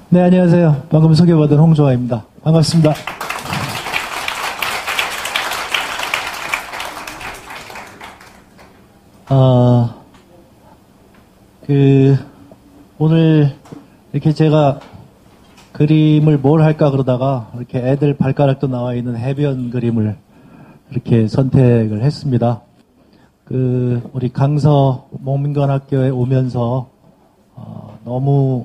네, 안녕하세요. 방금 소개받은 홍조아입니다. 반갑습니다. 오늘 이렇게 제가 그림을 뭘 할까 그러다가 이렇게 애들 발가락도 나와 있는 해변 그림을 이렇게 선택을 했습니다. 우리 강서 목민관학교에 오면서, 너무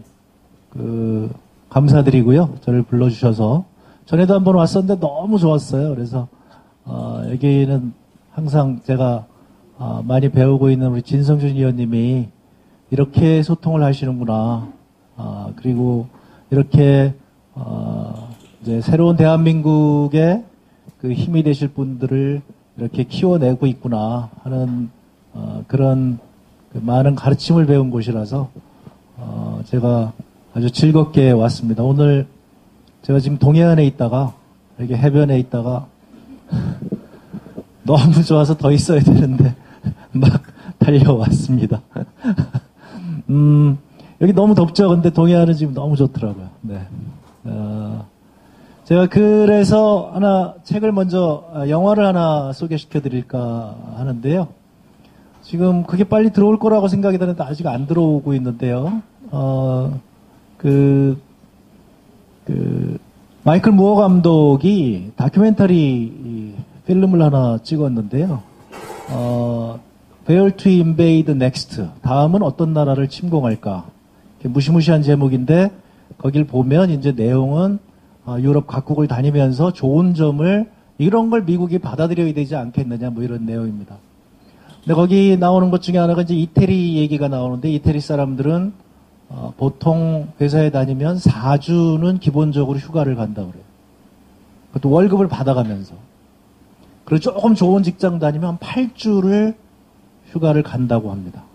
감사드리고요. 저를 불러주셔서. 전에도 한번 왔었는데 너무 좋았어요. 그래서, 여기는 항상 제가, 많이 배우고 있는 우리 진성준 의원님이 이렇게 소통을 하시는구나. 그리고 이렇게, 이제 새로운 대한민국의 그 힘이 되실 분들을 이렇게 키워내고 있구나 하는, 그런 많은 가르침을 배운 곳이라서, 제가 아주 즐겁게 왔습니다. 오늘 제가 지금 동해안에 있다가, 이렇게 해변에 있다가, 너무 좋아서 더 있어야 되는데, 막 달려왔습니다. 여기 너무 덥죠? 근데 동해안은 지금 너무 좋더라고요. 네. 제가 그래서 책을 먼저, 영화를 하나 소개시켜 드릴까 하는데요. 지금 그게 빨리 들어올 거라고 생각이 드는데 아직 안 들어오고 있는데요. 마이클 무어 감독이 다큐멘터리 필름을 하나 찍었는데요. Where to invade next. 다음은 어떤 나라를 침공할까. 무시무시한 제목인데, 거길 보면 이제 내용은 유럽 각국을 다니면서 좋은 점을, 이런 걸 미국이 받아들여야 되지 않겠느냐, 뭐 이런 내용입니다. 근데 거기 나오는 것 중에 하나가 이제 이태리 얘기가 나오는데, 이태리 사람들은 보통 회사에 다니면 4주는 기본적으로 휴가를 간다고 그래요. 그것도 월급을 받아가면서. 그리고 조금 좋은 직장 다니면 8주를 휴가를 간다고 합니다.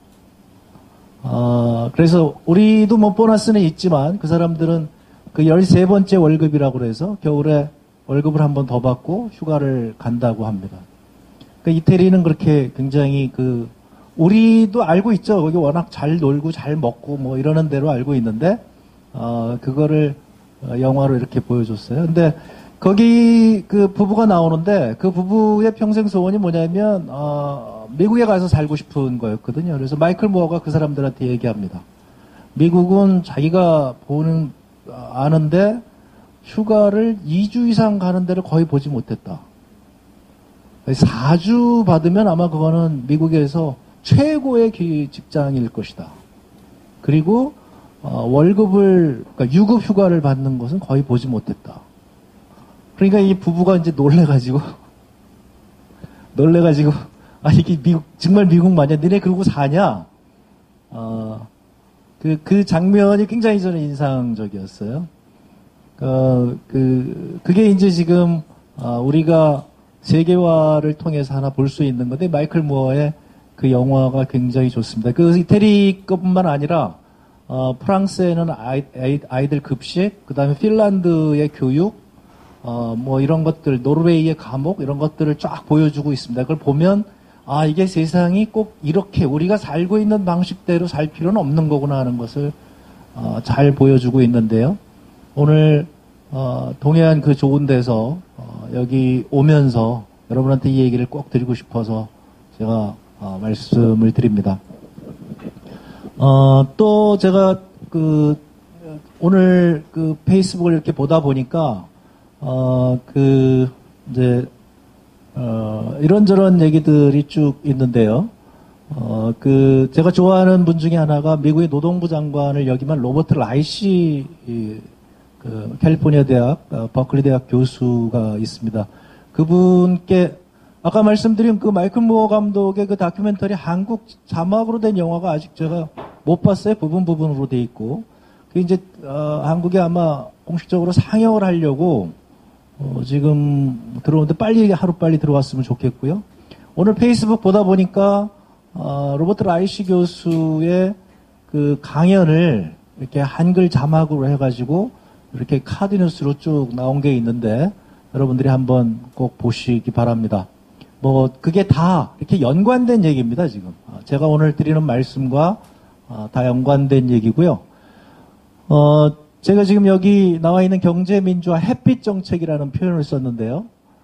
그래서 우리도 뭐 보너스는 있지만 그 사람들은 그 13번째 월급이라고 그래서 겨울에 월급을 한 번 더 받고 휴가를 간다고 합니다. 그러니까 이태리는 그렇게 굉장히 우리도 알고 있죠. 거기 워낙 잘 놀고 잘 먹고 뭐 이러는 대로 알고 있는데, 그거를 영화로 이렇게 보여줬어요. 근데 거기 그 부부가 나오는데 그 부부의 평생 소원이 뭐냐면, 미국에 가서 살고 싶은 거였거든요. 그래서 마이클 무어가 그 사람들한테 얘기합니다. 미국은 자기가 아는데 휴가를 2주 이상 가는 데를 거의 보지 못했다. 4주 받으면 아마 그거는 미국에서 최고의 직장일 것이다. 그리고 월급을, 그러니까 유급 휴가를 받는 것은 거의 보지 못했다. 그러니까 이 부부가 이제 놀래가지고 이게 정말 미국 맞냐? 너네 그러고 사냐? 그 장면이 굉장히 저는 인상적이었어요. 그게 이제 지금, 우리가 세계화를 통해서 하나 볼 수 있는 건데, 마이클 무어의 그 영화가 굉장히 좋습니다. 이태리 것뿐만 아니라, 프랑스에는 아이들 급식, 그 다음에 핀란드의 교육, 뭐 이런 것들, 노르웨이의 감옥, 이런 것들을 쫙 보여주고 있습니다. 그걸 보면, 이게 세상이 꼭 이렇게 우리가 살고 있는 방식대로 살 필요는 없는 거구나 하는 것을, 잘 보여주고 있는데요. 오늘, 동해안 그 좋은 데서, 여기 오면서 여러분한테 이 얘기를 꼭 드리고 싶어서 제가, 말씀을 드립니다. 또 제가 오늘 페이스북을 이렇게 보다 보니까, 이런저런 얘기들이 쭉 있는데요. 제가 좋아하는 분 중에 하나가 미국의 노동부 장관을 역임한 로버트 라이시, 캘리포니아 대학, 버클리 대학 교수가 있습니다. 그분께, 아까 말씀드린 마이클 무어 감독의 다큐멘터리 한국 자막으로 된 영화가 아직 제가 못 봤어요. 부분으로 돼 있고. 이제, 한국에 아마 공식적으로 상영을 하려고, 지금 들어오는데 하루빨리 들어왔으면 좋겠고요. 오늘 페이스북 보다 보니까, 로버트 라이시 교수의 강연을 이렇게 한글 자막으로 해가지고 이렇게 카드뉴스로 쭉 나온 게 있는데 여러분들이 한번 꼭 보시기 바랍니다. 그게 다 이렇게 연관된 얘기입니다, 지금. 제가 오늘 드리는 말씀과 다 연관된 얘기고요. 제가 지금 여기 나와 있는 경제민주화 햇빛 정책이라는 표현을 썼는데요.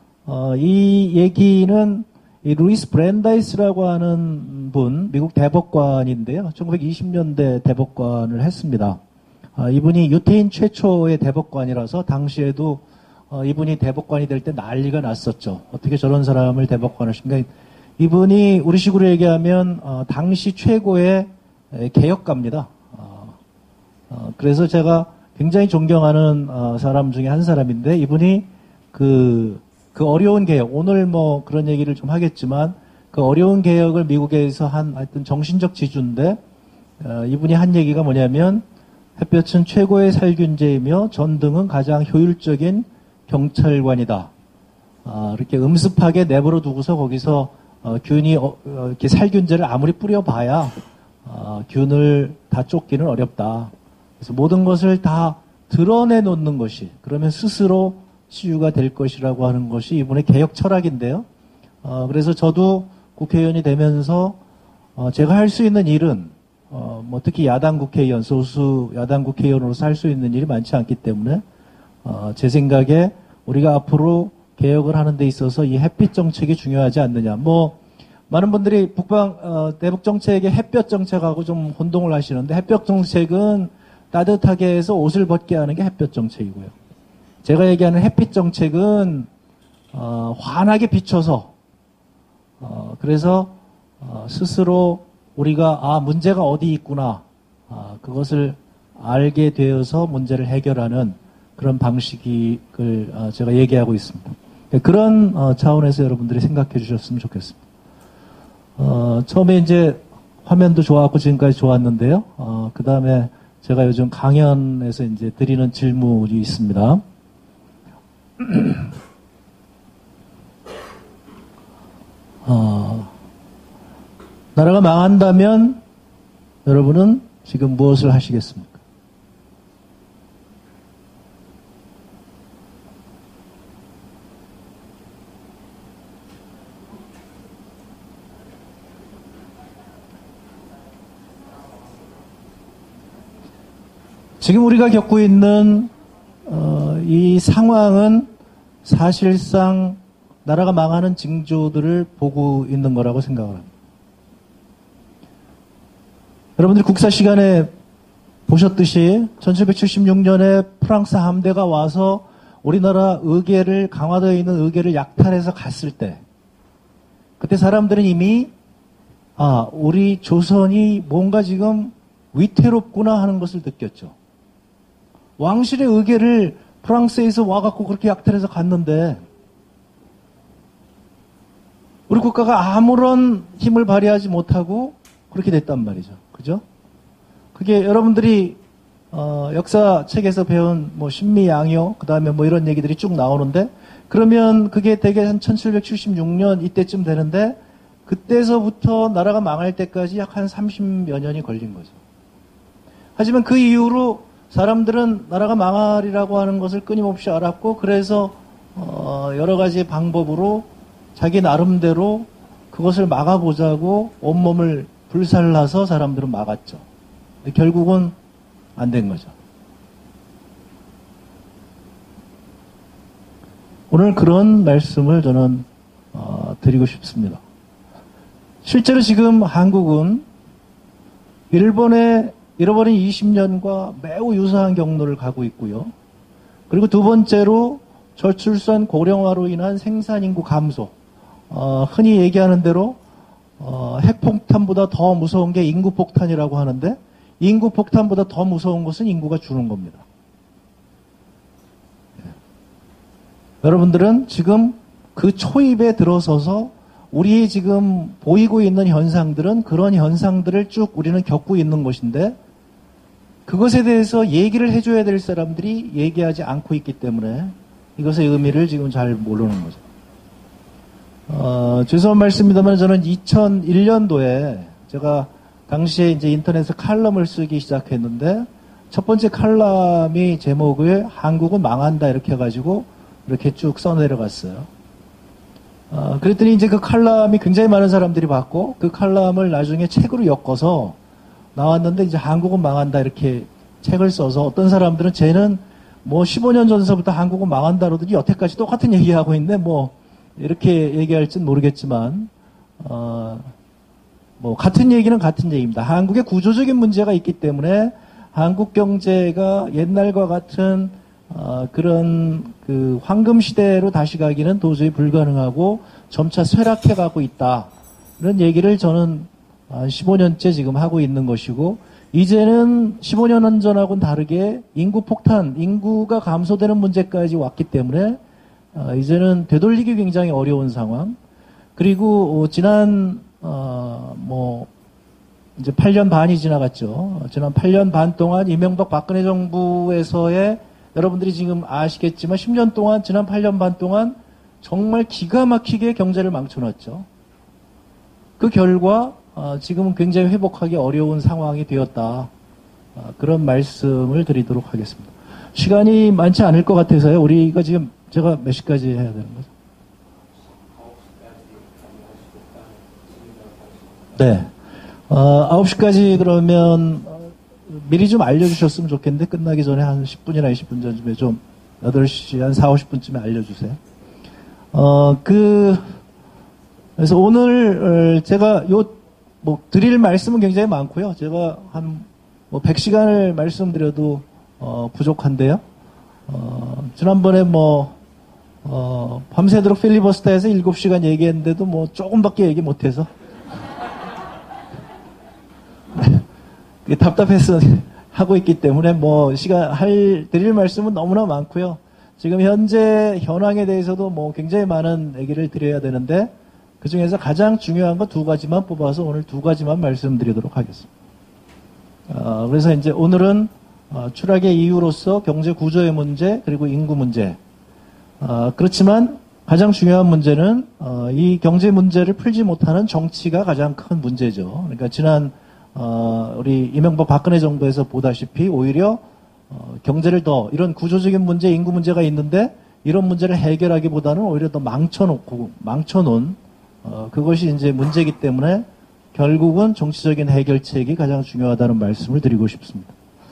이 얘기는 이 루이스 브랜다이스라고 하는 분, 미국 대법관인데요. 1920년대 대법관을 했습니다. 이분이 유태인 최초의 대법관이라서 당시에도 이분이 대법관이 될 때 난리가 났었죠. 어떻게 저런 사람을 대법관을 시킨가. 이분이 우리식으로 얘기하면 당시 최고의 개혁가입니다. 그래서 제가 굉장히 존경하는 사람 중에 한 사람인데, 이분이 그 어려운 개혁, 오늘 뭐 그런 얘기를 좀 하겠지만 그 어려운 개혁을 미국에서 한 하여튼 정신적 지주인데, 이분이 한 얘기가 뭐냐면 햇볕은 최고의 살균제이며 전등은 가장 효율적인 경찰관이다. 이렇게 음습하게 내버려 두고서 거기서 균이 이렇게 살균제를 아무리 뿌려봐야 균을 다 쫓기는 어렵다. 그래서 모든 것을 다 드러내 놓는 것이 그러면 스스로 치유가 될 것이라고 하는 것이 이분의 개혁 철학인데요. 그래서 저도 국회의원이 되면서 제가 할 수 있는 일은 뭐 특히 야당 국회의원, 소수 야당 국회의원으로서 할 수 있는 일이 많지 않기 때문에 제 생각에 우리가 앞으로 개혁을 하는 데 있어서 이 햇빛 정책이 중요하지 않느냐. 뭐 많은 분들이 대북 정책의 햇볕 정책하고 좀 혼동을 하시는데, 햇볕 정책은 따뜻하게 해서 옷을 벗게 하는 게 햇볕 정책이고요. 제가 얘기하는 햇빛 정책은 환하게 비춰서 그래서 스스로 우리가 문제가 어디 있구나 그것을 알게 되어서 문제를 해결하는 그런 방식을 제가 얘기하고 있습니다. 그런 차원에서 여러분들이 생각해 주셨으면 좋겠습니다. 처음에 이제 화면도 좋았고 지금까지 좋았는데요. 그 다음에 제가 요즘 강연에서 이제 드리는 질문이 있습니다. 나라가 망한다면 여러분은 지금 무엇을 하시겠습니까? 지금 우리가 겪고 있는 이 상황은 사실상 나라가 망하는 징조들을 보고 있는 거라고 생각을 합니다. 여러분들이 국사 시간에 보셨듯이 1776년에 프랑스 함대가 와서 우리나라 의계를, 강화도에 있는 의계를 약탈해서 갔을 때, 그때 사람들은 이미 우리 조선이 뭔가 지금 위태롭구나 하는 것을 느꼈죠. 왕실의 의계를 프랑스에서 와갖고 그렇게 약탈해서 갔는데 우리 국가가 아무런 힘을 발휘하지 못하고 그렇게 됐단 말이죠. 그죠? 그게 여러분들이 역사책에서 배운 뭐 신미양요, 그 다음에 뭐 이런 얘기들이 쭉 나오는데, 그러면 그게 대개 한 1776년 이때쯤 되는데, 그때서부터 나라가 망할 때까지 약 한 30여 년이 걸린 거죠. 하지만 그 이후로 사람들은 나라가 망하리라고 하는 것을 끊임없이 알았고, 그래서 여러 가지 방법으로 자기 나름대로 그것을 막아보자고 온몸을 불살라서 사람들은 막았죠. 결국은 안 된 거죠. 오늘 그런 말씀을 저는 드리고 싶습니다. 실제로 지금 한국은 일본의 잃어버린 20년과 매우 유사한 경로를 가고 있고요. 그리고 두 번째로 저출산 고령화로 인한 생산인구 감소. 흔히 얘기하는 대로 핵폭탄보다 더 무서운 게 인구폭탄이라고 하는데, 인구폭탄보다 더 무서운 것은 인구가 주는 겁니다. 여러분들은 지금 그 초입에 들어서서 우리 지금 보이고 있는 현상들은 그런 현상들을 쭉 우리는 겪고 있는 것인데, 그것에 대해서 얘기를 해줘야 될 사람들이 얘기하지 않고 있기 때문에 이것의 의미를 지금 잘 모르는 거죠. 죄송한 말씀입니다만 저는 2001년도에 제가 당시에 이제 인터넷에 칼럼을 쓰기 시작했는데, 첫 번째 칼럼이 제목을 한국은 망한다 이렇게 해가지고 이렇게 쭉 써내려갔어요. 그랬더니 이제 그 칼럼이 굉장히 많은 사람들이 봤고, 그 칼럼을 나중에 책으로 엮어서 나왔는데, 이제 한국은 망한다 이렇게 책을 써서 어떤 사람들은 쟤는 뭐 15년 전서부터 한국은 망한다 그러더니 여태까지 똑같은 얘기하고 있는데 뭐 이렇게 얘기할진 모르겠지만 뭐 같은 얘기는 같은 얘기입니다. 한국에 구조적인 문제가 있기 때문에 한국 경제가 옛날과 같은 그런 그 황금 시대로 다시 가기는 도저히 불가능하고 점차 쇠락해 가고 있다. 이런 얘기를 저는 15년째 지금 하고 있는 것이고, 이제는 15년 전하고는 다르게 인구 폭탄, 인구가 감소되는 문제까지 왔기 때문에 이제는 되돌리기 굉장히 어려운 상황. 그리고 지난 뭐 이제 8년 반이 지나갔죠. 지난 8년 반 동안 이명박 박근혜 정부에서의, 여러분들이 지금 아시겠지만 10년 동안, 지난 8년 반 동안 정말 기가 막히게 경제를 망쳐놨죠. 그 결과 지금은 굉장히 회복하기 어려운 상황이 되었다. 그런 말씀을 드리도록 하겠습니다. 시간이 많지 않을 것 같아서요. 우리가 지금 제가 몇 시까지 해야 되는 거죠? 네. 9시까지 그러면 미리 좀 알려주셨으면 좋겠는데, 끝나기 전에 한 10분이나 20분 전쯤에 좀 8시 한 4, 50분쯤에 알려주세요. 그래서 오늘 제가 뭐 드릴 말씀은 굉장히 많고요. 제가 한 뭐 100시간을 말씀드려도 부족한데요. 지난번에 밤새도록 필리버스터에서 7시간 얘기했는데도 뭐 조금밖에 얘기 못해서 답답해서 하고 있기 때문에 뭐 드릴 말씀은 너무나 많고요. 지금 현재 현황에 대해서도 뭐 굉장히 많은 얘기를 드려야 되는데, 그 중에서 가장 중요한 거 2가지만 뽑아서 오늘 2가지만 말씀드리도록 하겠습니다. 그래서 이제 오늘은 추락의 이유로서 경제 구조의 문제, 그리고 인구 문제. 그렇지만 가장 중요한 문제는 이 경제 문제를 풀지 못하는 정치가 가장 큰 문제죠. 그러니까 지난 우리 이명박 박근혜 정부에서 보다시피 오히려 경제를 더, 이런 구조적인 문제, 인구 문제가 있는데 이런 문제를 해결하기보다는 오히려 더 망쳐놓은 그것이 이제 문제이기 때문에 결국은 정치적인 해결책이 가장 중요하다는 말씀을 드리고 싶습니다.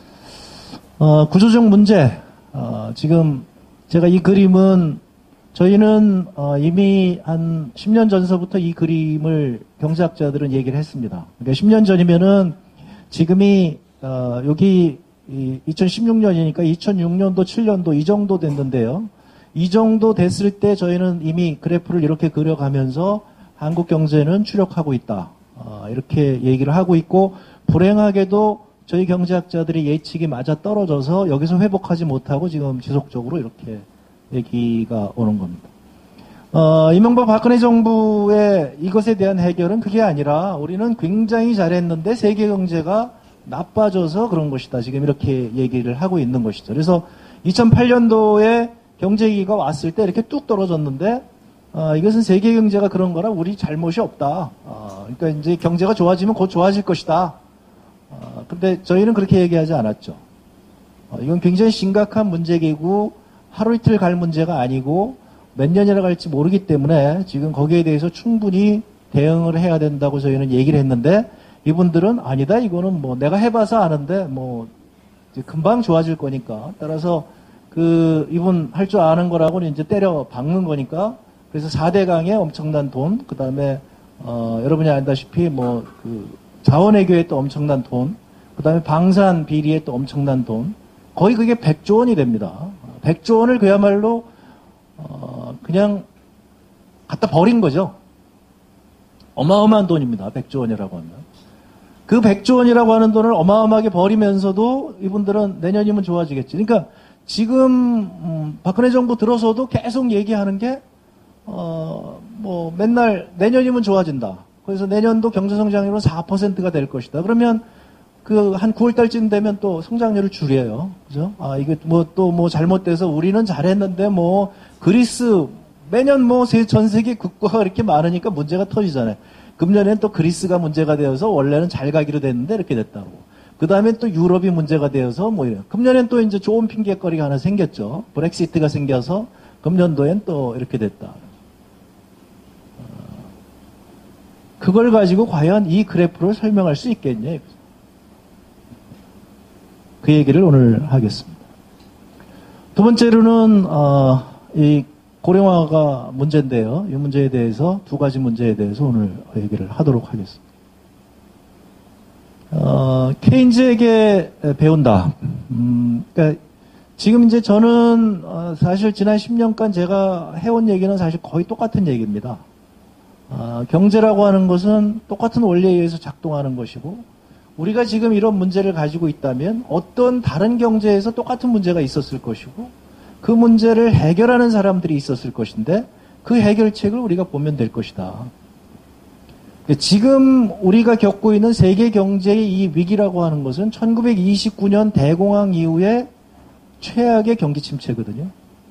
구조적 문제, 지금 제가 이 그림은, 저희는 이미 한 10년 전서부터 이 그림을 경제학자들은 얘기를 했습니다. 그러니까 10년 전이면은 지금이 여기 2016년이니까 2006년도, 7년도 이 정도 됐는데요. 이 정도 됐을 때 저희는 이미 그래프를 이렇게 그려가면서 한국 경제는 추락하고 있다. 이렇게 얘기를 하고 있고, 불행하게도 저희 경제학자들의 예측이 맞아 떨어져서 여기서 회복하지 못하고 지금 지속적으로 이렇게 얘기가 오는 겁니다. 이명박 박근혜 정부의 이것에 대한 해결은 그게 아니라 우리는 굉장히 잘했는데 세계 경제가 나빠져서 그런 것이다. 지금 이렇게 얘기를 하고 있는 것이죠. 그래서 2008년도에 경제위기가 왔을 때 이렇게 뚝 떨어졌는데, 이것은 세계 경제가 그런 거라 우리 잘못이 없다. 그러니까 이제 경제가 좋아지면 곧 좋아질 것이다. 근데 저희는 그렇게 얘기하지 않았죠. 이건 굉장히 심각한 문제이고 하루 이틀 갈 문제가 아니고 몇 년이나 갈지 모르기 때문에 지금 거기에 대해서 충분히 대응을 해야 된다고 저희는 얘기를 했는데, 이분들은 아니다, 이거는 뭐 내가 해봐서 아는데 뭐 이제 금방 좋아질 거니까, 따라서 이분 할 줄 아는 거라고는 이제 때려 박는 거니까, 그래서 4대강에 엄청난 돈, 그 다음에 여러분이 알다시피 자원외교에 또 엄청난 돈, 그 다음에 방산 비리에 또 엄청난 돈, 거의 그게 100조 원이 됩니다. 100조 원을 그야말로 그냥 갖다 버린 거죠. 어마어마한 돈입니다. 100조 원이라고 하면. 그 100조 원이라고 하는 돈을 어마어마하게 버리면서도 이분들은 내년이면 좋아지겠지. 그러니까 지금 박근혜 정부 들어서도 계속 얘기하는 게 맨날 내년이면 좋아진다. 그래서 내년도 경제성장률은 4%가 될 것이다. 그러면 한 9월 달쯤 되면 또 성장률을 줄여요. 그죠? 이게 또 잘못돼서 우리는 잘했는데 그리스 매년 전 세계 국가가 이렇게 많으니까 문제가 터지잖아요. 금년엔 또 그리스가 문제가 되어서 원래는 잘 가기로 됐는데 이렇게 됐다고. 그 다음에 또 유럽이 문제가 되어서 이래요. 금년엔 또 이제 좋은 핑계거리가 하나 생겼죠. 브렉시트가 생겨서 금년도엔 또 이렇게 됐다. 그걸 가지고 과연 이 그래프를 설명할 수 있겠냐. 그 그 얘기를 오늘 하겠습니다. 두 번째로는 이 고령화가 문제인데요. 이 문제에 대해서 두 가지 문제에 대해서 오늘 얘기를 하도록 하겠습니다. 케인즈에게 배운다. 그러니까 지금 이제 저는 사실 지난 10년간 제가 해온 얘기는 사실 거의 똑같은 얘기입니다. 경제라고 하는 것은 똑같은 원리에 의해서 작동하는 것이고, 우리가 지금 이런 문제를 가지고 있다면 어떤 다른 경제에서 똑같은 문제가 있었을 것이고, 그 문제를 해결하는 사람들이 있었을 것인데 그 해결책을 우리가 보면 될 것이다. 지금 우리가 겪고 있는 세계 경제의 이 위기라고 하는 것은 1929년 대공황 이후에 최악의 경기 침체거든요.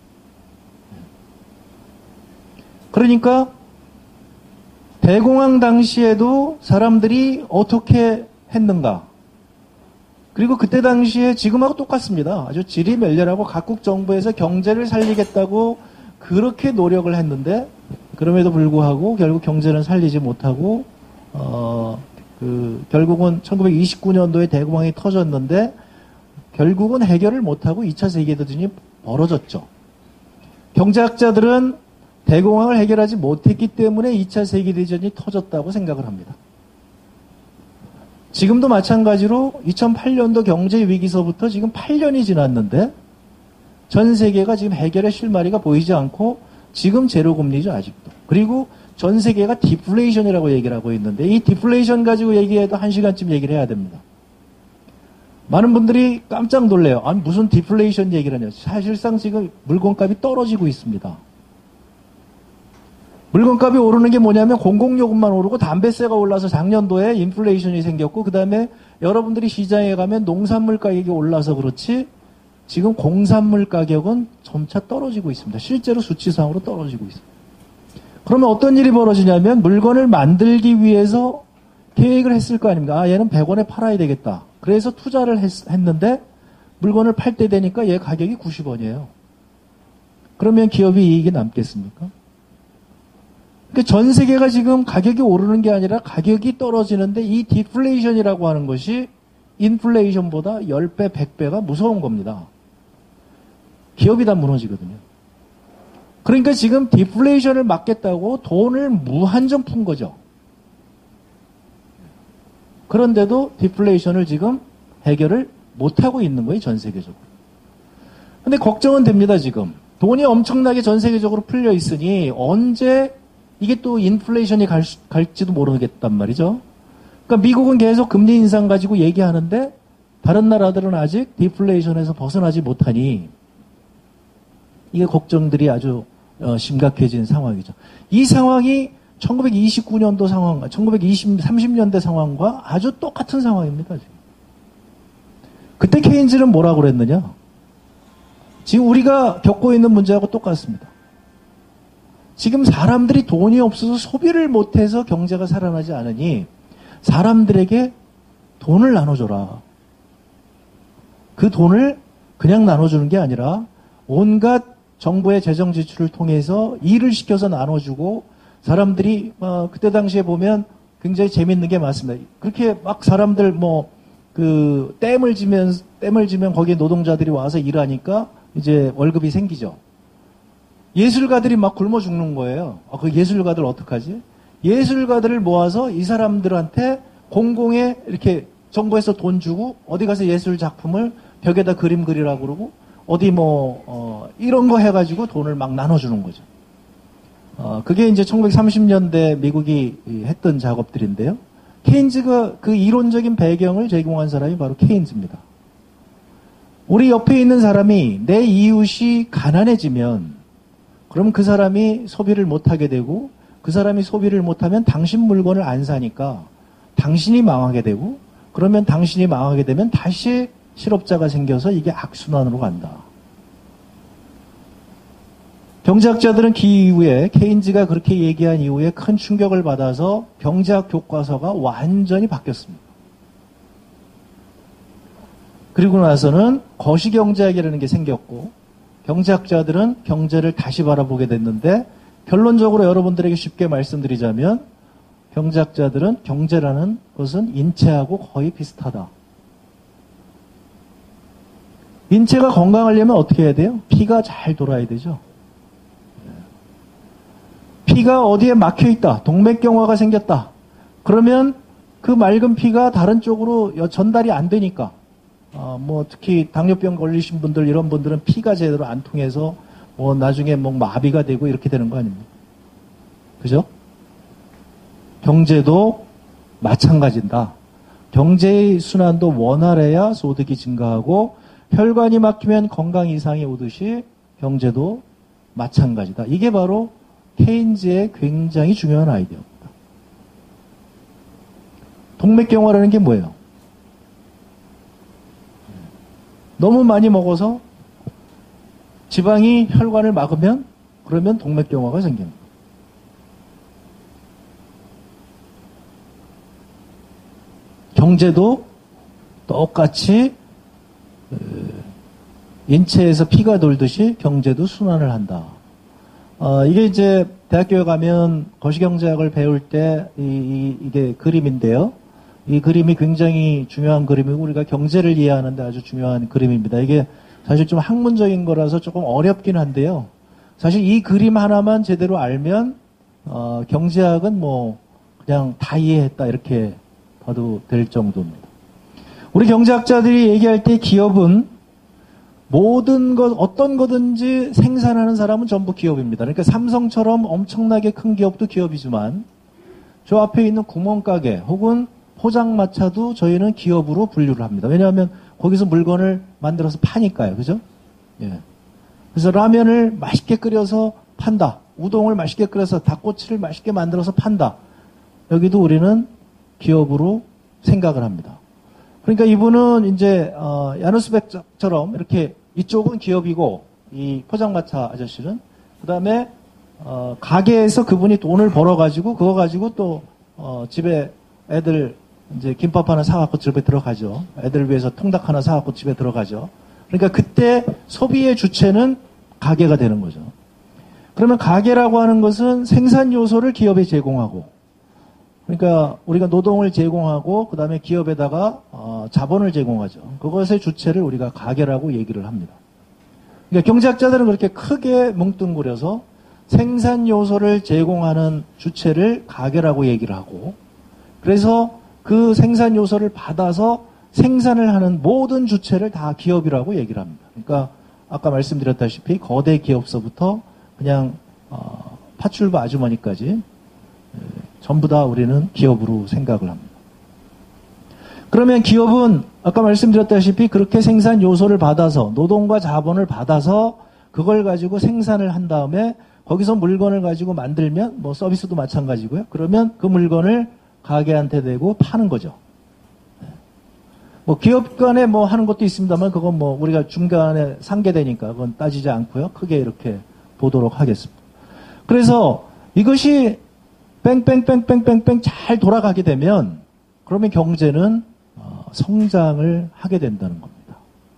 그러니까 대공황 당시에도 사람들이 어떻게 했는가? 그리고 그때 당시에 지금하고 똑같습니다. 아주 질이 멸렬하고 각국 정부에서 경제를 살리겠다고 그렇게 노력을 했는데, 그럼에도 불구하고 결국 경제는 살리지 못하고 결국은 1929년도에 대공황이 터졌는데 결국은 해결을 못하고 2차 세계대전이 벌어졌죠. 경제학자들은 대공황을 해결하지 못했기 때문에 2차 세계대전이 터졌다고 생각을 합니다. 지금도 마찬가지로 2008년도 경제 위기서부터 지금 8년이 지났는데 전 세계가 지금 해결의 실마리가 보이지 않고 지금 제로금리죠, 아직도. 그리고 전 세계가 디플레이션이라고 얘기를 하고 있는데 이 디플레이션 가지고 얘기해도 1시간쯤 얘기를 해야 됩니다. 많은 분들이 깜짝 놀래요. 아니 무슨 디플레이션 얘기를 하냐. 사실상 지금 물건값이 떨어지고 있습니다. 물건값이 오르는 게 뭐냐면 공공요금만 오르고 담배세가 올라서 작년도에 인플레이션이 생겼고, 그 다음에 여러분들이 시장에 가면 농산물 가격이 올라서 그렇지 지금 공산물 가격은 점차 떨어지고 있습니다. 실제로 수치상으로 떨어지고 있습니다. 그러면 어떤 일이 벌어지냐면 물건을 만들기 위해서 계획을 했을 거 아닙니까? 얘는 100원에 팔아야 되겠다. 그래서 투자를 했는데 물건을 팔 때 되니까 얘 가격이 90원이에요. 그러면 기업이 이익이 남겠습니까? 그러니까 전 세계가 지금 가격이 오르는 게 아니라 가격이 떨어지는데 이 디플레이션이라고 하는 것이 인플레이션보다 10배, 100배가 무서운 겁니다. 기업이 다 무너지거든요. 그러니까 지금 디플레이션을 막겠다고 돈을 무한정 푼 거죠. 그런데도 디플레이션을 지금 해결을 못하고 있는 거예요, 전 세계적으로. 근데 걱정은 됩니다, 지금. 돈이 엄청나게 전 세계적으로 풀려 있으니 언제 이게 또 인플레이션이 갈지도 모르겠단 말이죠. 그러니까 미국은 계속 금리 인상 가지고 얘기하는데 다른 나라들은 아직 디플레이션에서 벗어나지 못하니 이게 걱정들이 아주 심각해진 상황이죠. 이 상황이 1929년도 상황, 30년대 상황과 아주 똑같은 상황입니다. 지금. 그때 케인즈는 뭐라고 그랬느냐? 지금 우리가 겪고 있는 문제하고 똑같습니다. 지금 사람들이 돈이 없어서 소비를 못해서 경제가 살아나지 않으니 사람들에게 돈을 나눠줘라. 그 돈을 그냥 나눠주는 게 아니라 온갖 정부의 재정 지출을 통해서 일을 시켜서 나눠주고, 사람들이 그때 당시에 보면 굉장히 재밌는 게 많습니다. 그렇게 막 사람들 댐을 지면 거기에 노동자들이 와서 일하니까 이제 월급이 생기죠. 예술가들이 막 굶어 죽는 거예요. 그 예술가들 어떡하지? 예술가들을 모아서 이 사람들한테 공공에 이렇게 정부에서 돈 주고 어디 가서 예술 작품을 벽에다 그림 그리라고 그러고 어디 이런 거 해가지고 돈을 막 나눠주는 거죠. 그게 이제 1930년대 미국이 했던 작업들인데요. 케인즈가 그 이론적인 배경을 제공한 사람이 바로 케인즈입니다. 우리 옆에 있는 사람이 내 이웃이 가난해지면 그럼 그 사람이 소비를 못하게 되고, 그 사람이 소비를 못하면 당신 물건을 안 사니까 당신이 망하게 되고, 그러면 당신이 망하게 되면 다시 실업자가 생겨서 이게 악순환으로 간다. 경제학자들은 그 이후에 케인즈가 그렇게 얘기한 이후에 큰 충격을 받아서 경제학 교과서가 완전히 바뀌었습니다. 그리고 나서는 거시경제학이라는 게 생겼고, 경제학자들은 경제를 다시 바라보게 됐는데, 결론적으로 여러분들에게 쉽게 말씀드리자면 경제학자들은 경제라는 것은 인체하고 거의 비슷하다. 인체가 건강하려면 어떻게 해야 돼요? 피가 잘 돌아야 되죠. 피가 어디에 막혀 있다. 동맥경화가 생겼다. 그러면 그 맑은 피가 다른 쪽으로 전달이 안 되니까, 뭐 특히 당뇨병 걸리신 분들 이런 분들은 피가 제대로 안 통해서 뭐 나중에 뭐 마비가 되고 이렇게 되는 거 아닙니까? 그죠? 경제도 마찬가지다. 경제의 순환도 원활해야 소득이 증가하고 혈관이 막히면 건강 이상이 오듯이 경제도 마찬가지다. 이게 바로 케인즈의 굉장히 중요한 아이디어입니다. 동맥경화라는 게 뭐예요? 너무 많이 먹어서 지방이 혈관을 막으면 그러면 동맥경화가 생깁니다. 경제도 똑같이 인체에서 피가 돌듯이 경제도 순환을 한다. 이게 이제 대학교에 가면 거시경제학을 배울 때 이게 그림인데요. 이 그림이 굉장히 중요한 그림이고 우리가 경제를 이해하는데 아주 중요한 그림입니다. 이게 사실 좀 학문적인 거라서 조금 어렵긴 한데요. 사실 이 그림 하나만 제대로 알면 경제학은 뭐 그냥 다 이해했다 이렇게 봐도 될 정도입니다. 우리 경제학자들이 얘기할 때 기업은 모든 것, 어떤 거든지 생산하는 사람은 전부 기업입니다. 그러니까 삼성처럼 엄청나게 큰 기업도 기업이지만 저 앞에 있는 구멍가게 혹은 포장마차도 저희는 기업으로 분류를 합니다. 왜냐하면 거기서 물건을 만들어서 파니까요. 그죠? 예. 그래서 라면을 맛있게 끓여서 판다. 우동을 맛있게 끓여서 닭꼬치를 맛있게 만들어서 판다. 여기도 우리는 기업으로 생각을 합니다. 그러니까 이분은 이제 야누스백처럼 이렇게 이쪽은 기업이고 이 포장마차 아저씨는 그다음에 가게에서 그분이 돈을 벌어가지고 그거 가지고 또 집에 애들 이제 김밥 하나 사갖고 집에 들어가죠. 애들 위해서 통닭 하나 사갖고 집에 들어가죠. 그러니까 그때 소비의 주체는 가게가 되는 거죠. 그러면 가게라고 하는 것은 생산 요소를 기업에 제공하고 그러니까 우리가 노동을 제공하고 그 다음에 기업에다가 자본을 제공하죠. 그것의 주체를 우리가 가게라고 얘기를 합니다. 그러니까 경제학자들은 그렇게 크게 뭉뚱그려서 생산 요소를 제공하는 주체를 가게라고 얘기를 하고 그래서 그 생산 요소를 받아서 생산을 하는 모든 주체를 다 기업이라고 얘기를 합니다. 그러니까 아까 말씀드렸다시피 거대 기업서부터 그냥 파출부 아주머니까지 전부 다 우리는 기업으로 생각을 합니다. 그러면 기업은 아까 말씀드렸다시피 그렇게 생산 요소를 받아서 노동과 자본을 받아서 그걸 가지고 생산을 한 다음에 거기서 물건을 가지고 만들면 뭐 서비스도 마찬가지고요. 그러면 그 물건을 가게한테 대고 파는 거죠. 뭐 기업 간에 뭐 하는 것도 있습니다만 그건 뭐 우리가 중간에 상계되니까 그건 따지지 않고요. 크게 이렇게 보도록 하겠습니다. 그래서 이것이 뺑뺑뺑뺑뺑뺑 잘 돌아가게 되면 그러면 경제는 성장을 하게 된다는 겁니다.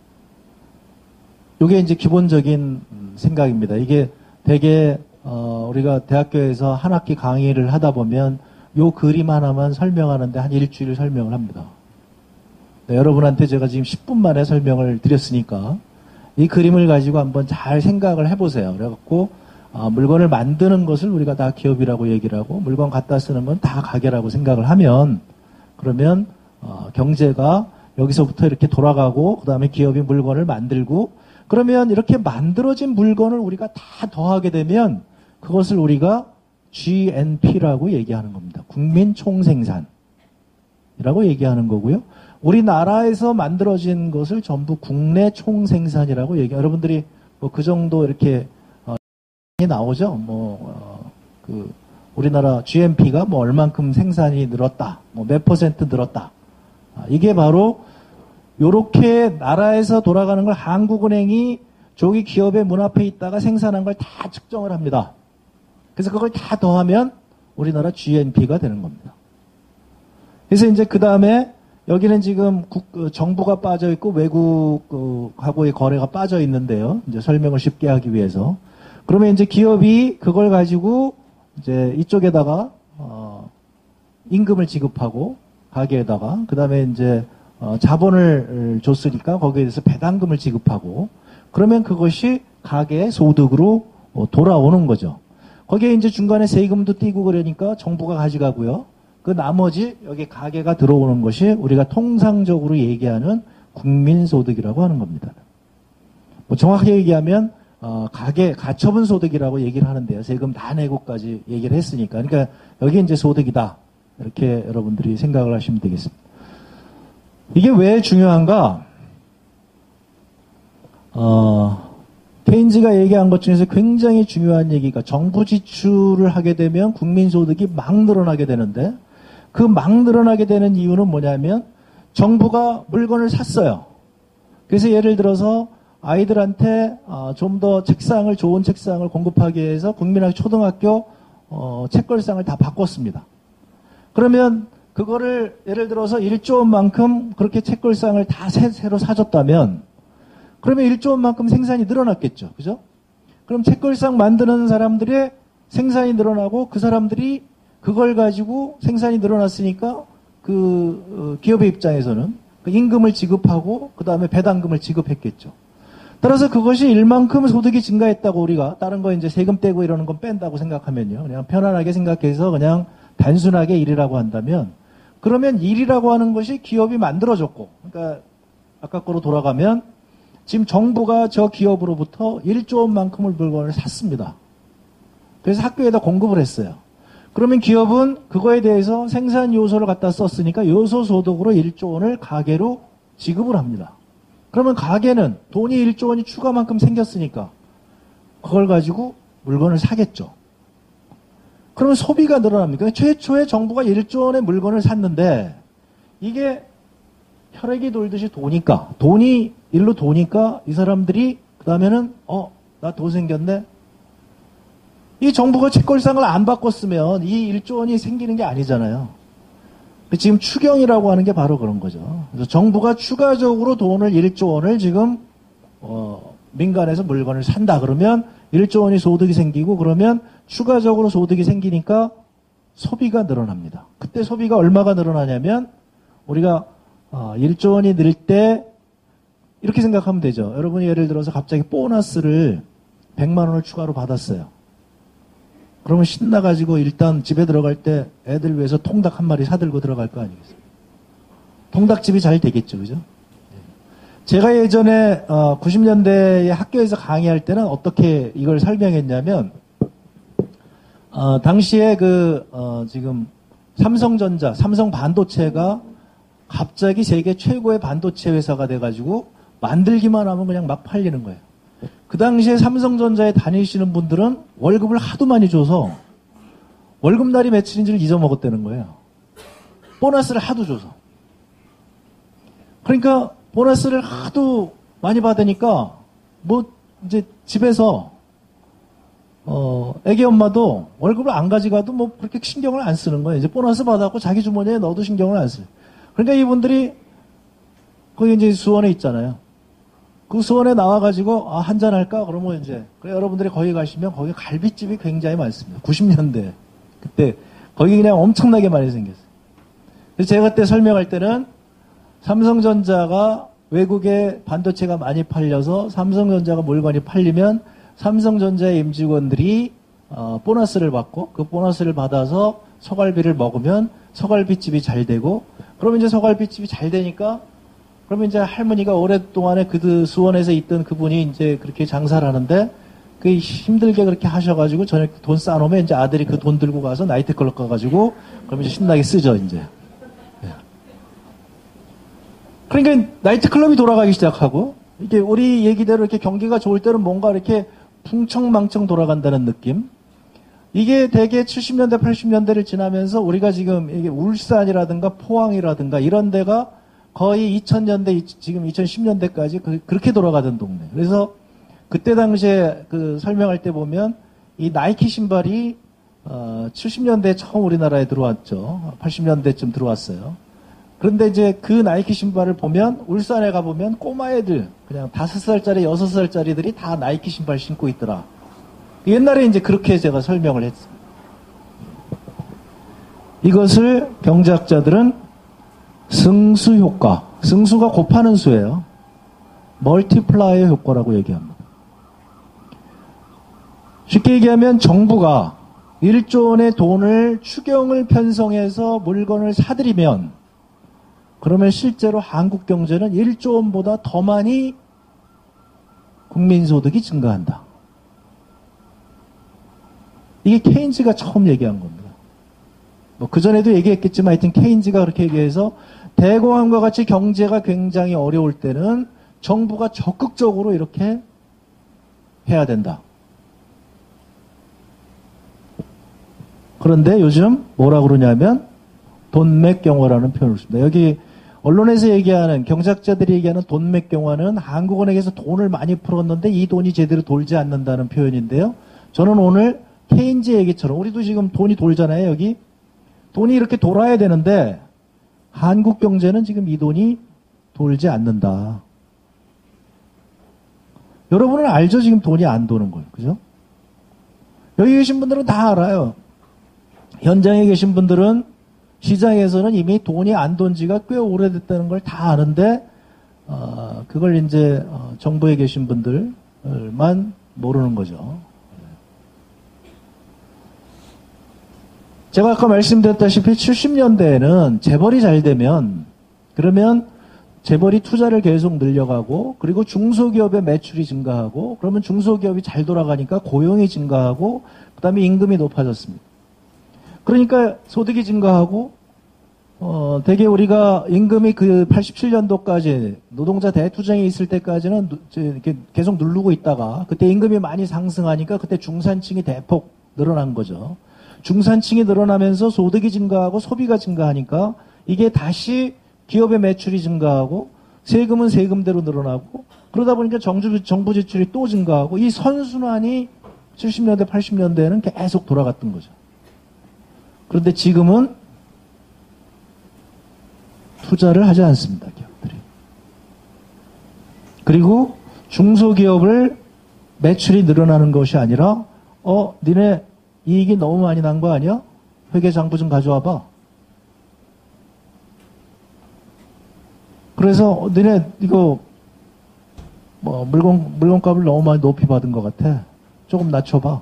이게 이제 기본적인 생각입니다. 이게 되게 우리가 대학교에서 한 학기 강의를 하다 보면 요 그림 하나만 설명하는데 한 일주일 설명을 합니다. 네, 여러분한테 제가 지금 10분 만에 설명을 드렸으니까 이 그림을 가지고 한번 잘 생각을 해보세요. 그래갖고 물건을 만드는 것을 우리가 다 기업이라고 얘기를 하고 물건 갖다 쓰는 건 다 가게라고 생각을 하면 그러면 경제가 여기서부터 이렇게 돌아가고 그 다음에 기업이 물건을 만들고 그러면 이렇게 만들어진 물건을 우리가 다 더하게 되면 그것을 우리가 GNP라고 얘기하는 겁니다. 국민 총생산이라고 얘기하는 거고요. 우리나라에서 만들어진 것을 전부 국내 총생산이라고 얘기해요. 여러분들이 뭐 그 정도 이렇게 나오죠. 우리나라 GNP가 뭐 얼만큼 생산이 늘었다, 뭐 몇 퍼센트 늘었다. 이게 바로 요렇게 나라에서 돌아가는 걸 한국은행이 저기 기업의 문 앞에 있다가 생산한 걸 다 측정을 합니다. 그래서 그걸 다 더하면 우리나라 GNP가 되는 겁니다. 그래서 이제 그 다음에 여기는 지금 정부가 빠져 있고 외국하고의 거래가 빠져 있는데요. 이제 설명을 쉽게 하기 위해서. 그러면 이제 기업이 그걸 가지고 이제 이쪽에다가 임금을 지급하고 가게에다가 그 다음에 이제 자본을 줬으니까 거기에 대해서 배당금을 지급하고 그러면 그것이 가계의 소득으로 돌아오는 거죠. 거기에 이제 중간에 세금도 띄고 그러니까 정부가 가져가고요. 그 나머지 여기 가계가 들어오는 것이 우리가 통상적으로 얘기하는 국민소득이라고 하는 겁니다. 뭐 정확하게 얘기하면 가처분 소득이라고 얘기를 하는데요. 세금 다 내고까지 얘기를 했으니까. 그러니까 여기 이제 소득이다. 이렇게 여러분들이 생각을 하시면 되겠습니다. 이게 왜 중요한가? 케인즈가 얘기한 것 중에서 굉장히 중요한 얘기가 정부 지출을 하게 되면 국민소득이 막 늘어나게 되는데 그 막 늘어나게 되는 이유는 뭐냐면 정부가 물건을 샀어요. 그래서 예를 들어서 아이들한테 좀 더 좋은 책상을 공급하기 위해서 국민학교 초등학교 책걸상을 다 바꿨습니다. 그러면 그거를 예를 들어서 1조 원만큼 그렇게 책걸상을 다 새로 사줬다면 그러면 1조 원만큼 생산이 늘어났겠죠. 그죠? 그럼 책걸상 만드는 사람들의 생산이 늘어나고 그 사람들이 그걸 가지고 생산이 늘어났으니까 그 기업의 입장에서는 그 임금을 지급하고 그 다음에 배당금을 지급했겠죠. 따라서 그것이 일만큼 소득이 증가했다고 우리가 다른 거 이제 세금 떼고 이러는 건 뺀다고 생각하면요. 그냥 편안하게 생각해서 그냥 단순하게 일이라고 한다면 그러면 일이라고 하는 것이 기업이 만들어졌고 그러니까 아까 거로 돌아가면 지금 정부가 저 기업으로부터 1조 원만큼을 물건을 샀습니다. 그래서 학교에다 공급을 했어요. 그러면 기업은 그거에 대해서 생산 요소를 갖다 썼으니까 요소 소득으로 1조 원을 가계로 지급을 합니다. 그러면 가계는 돈이 1조 원이 추가만큼 생겼으니까 그걸 가지고 물건을 사겠죠. 그러면 소비가 늘어납니까? 최초에 정부가 1조 원의 물건을 샀는데 이게 혈액이 돌듯이 도니까 돈이 일로 도니까 이 사람들이 그 다음에는 나 돈 생겼네. 이 정부가 채권상을 안 바꿨으면 이 1조 원이 생기는 게 아니잖아요. 지금 추경이라고 하는 게 바로 그런 거죠. 그래서 정부가 추가적으로 돈을 1조 원을 지금 민간에서 물건을 산다 그러면 1조 원이 소득이 생기고 그러면 추가적으로 소득이 생기니까 소비가 늘어납니다. 그때 소비가 얼마가 늘어나냐면 우리가 1조 원이 늘 때 이렇게 생각하면 되죠. 여러분이 예를 들어서 갑자기 보너스를 100만 원을 추가로 받았어요. 그러면 신나가지고 일단 집에 들어갈 때 애들 위해서 통닭 한 마리 사들고 들어갈 거 아니겠어요? 통닭집이 잘 되겠죠, 그죠? 제가 예전에 90년대에 학교에서 강의할 때는 어떻게 이걸 설명했냐면 당시에 지금 삼성 반도체가 갑자기 세계 최고의 반도체 회사가 돼가지고 만들기만 하면 그냥 막 팔리는 거예요. 그 당시에 삼성전자에 다니시는 분들은 월급을 하도 많이 줘서 월급날이 며칠인지를 잊어먹었다는 거예요. 보너스를 하도 줘서. 그러니까 보너스를 하도 많이 받으니까 뭐 이제 집에서 애기 엄마도 월급을 안 가져가도 뭐 그렇게 신경을 안 쓰는 거예요. 이제 보너스 받았고 자기 주머니에 넣어도 신경을 안 써요. 그러니까 이분들이 거기 이제 수원에 있잖아요. 그 수원에 나와가지고 한잔 할까? 그러면 이제 그래 여러분들이 거기 가시면 거기 갈비집이 굉장히 많습니다. 90년대 그때 거기 그냥 엄청나게 많이 생겼어요. 그래서 제가 그때 설명할 때는 삼성전자가 외국에 반도체가 많이 팔려서 삼성전자가 물건이 팔리면 삼성전자의 임직원들이 보너스를 받고 그 보너스를 받아서 서갈비를 먹으면 서갈비집이 잘 되고 그러면 이제 서갈비집이 잘 되니까 그러면 이제 할머니가 오랫동안에 수원에서 있던 그분이 이제 그렇게 장사를 하는데 그 힘들게 그렇게 하셔가지고 저녁 돈 쌓아놓으면 이제 아들이 그 돈 들고 가서 나이트클럽 가가지고 그러면 이제 신나게 쓰죠 이제. 그러니까 나이트클럽이 돌아가기 시작하고 이게 우리 얘기대로 이렇게 경기가 좋을 때는 뭔가 이렇게 풍청망청 돌아간다는 느낌. 이게 대개 70년대, 80년대를 지나면서 우리가 지금 이게 울산이라든가 포항이라든가 이런 데가 거의 2000년대, 지금 2010년대까지 그렇게 돌아가던 동네. 그래서 그때 당시에 설명할 때 보면 이 나이키 신발이 70년대에 처음 우리나라에 들어왔죠. 80년대쯤 들어왔어요. 그런데 이제 그 나이키 신발을 보면 울산에 가보면 꼬마애들 그냥 5살짜리, 6살짜리들이 다 나이키 신발 신고 있더라. 옛날에 이제 그렇게 제가 설명을 했습니다. 이것을 경제학자들은 승수 효과. 승수가 곱하는 수예요. 멀티플라이어 효과라고 얘기합니다. 쉽게 얘기하면 정부가 1조 원의 돈을 추경을 편성해서 물건을 사들이면 그러면 실제로 한국 경제는 1조 원보다 더 많이 국민소득이 증가한다. 이게 케인즈가 처음 얘기한 겁니다. 뭐 그전에도 얘기했겠지만 하여튼 케인즈가 그렇게 얘기해서 대공황과 같이 경제가 굉장히 어려울 때는 정부가 적극적으로 이렇게 해야 된다. 그런데 요즘 뭐라 그러냐면 돈맥경화라는 표현을 씁니다. 여기 언론에서 얘기하는 경제학자들이 얘기하는 돈맥경화는 한국은행에서 돈을 많이 풀었는데 이 돈이 제대로 돌지 않는다는 표현인데요. 저는 오늘 케인즈 얘기처럼 우리도 지금 돈이 돌잖아요. 여기 돈이 이렇게 돌아야 되는데 한국 경제는 지금 이 돈이 돌지 않는다. 여러분은 알죠? 지금 돈이 안 도는 걸. 그죠? 여기 계신 분들은 다 알아요. 현장에 계신 분들은 시장에서는 이미 돈이 안 돈 지가 꽤 오래됐다는 걸 다 아는데, 그걸 이제, 정부에 계신 분들만 모르는 거죠. 제가 아까 말씀드렸다시피 70년대에는 재벌이 잘 되면, 그러면 재벌이 투자를 계속 늘려가고, 그리고 중소기업의 매출이 증가하고, 그러면 중소기업이 잘 돌아가니까 고용이 증가하고, 그 다음에 임금이 높아졌습니다. 그러니까 소득이 증가하고, 대개 우리가 임금이 그 87년도까지 노동자 대투쟁이 있을 때까지는 이렇게 계속 누르고 있다가 그때 임금이 많이 상승하니까 그때 중산층이 대폭 늘어난 거죠. 중산층이 늘어나면서 소득이 증가하고 소비가 증가하니까 이게 다시 기업의 매출이 증가하고 세금은 세금대로 늘어나고 그러다 보니까 정부 지출이 또 증가하고 이 선순환이 70년대, 80년대에는 계속 돌아갔던 거죠. 그런데 지금은 투자를 하지 않습니다, 기업들이. 그리고 중소기업을 매출이 늘어나는 것이 아니라, 니네 이익이 너무 많이 난 거 아니야? 회계장부 좀 가져와봐. 그래서, 니네 이거, 물건값을 너무 많이 높이 받은 것 같아. 조금 낮춰봐.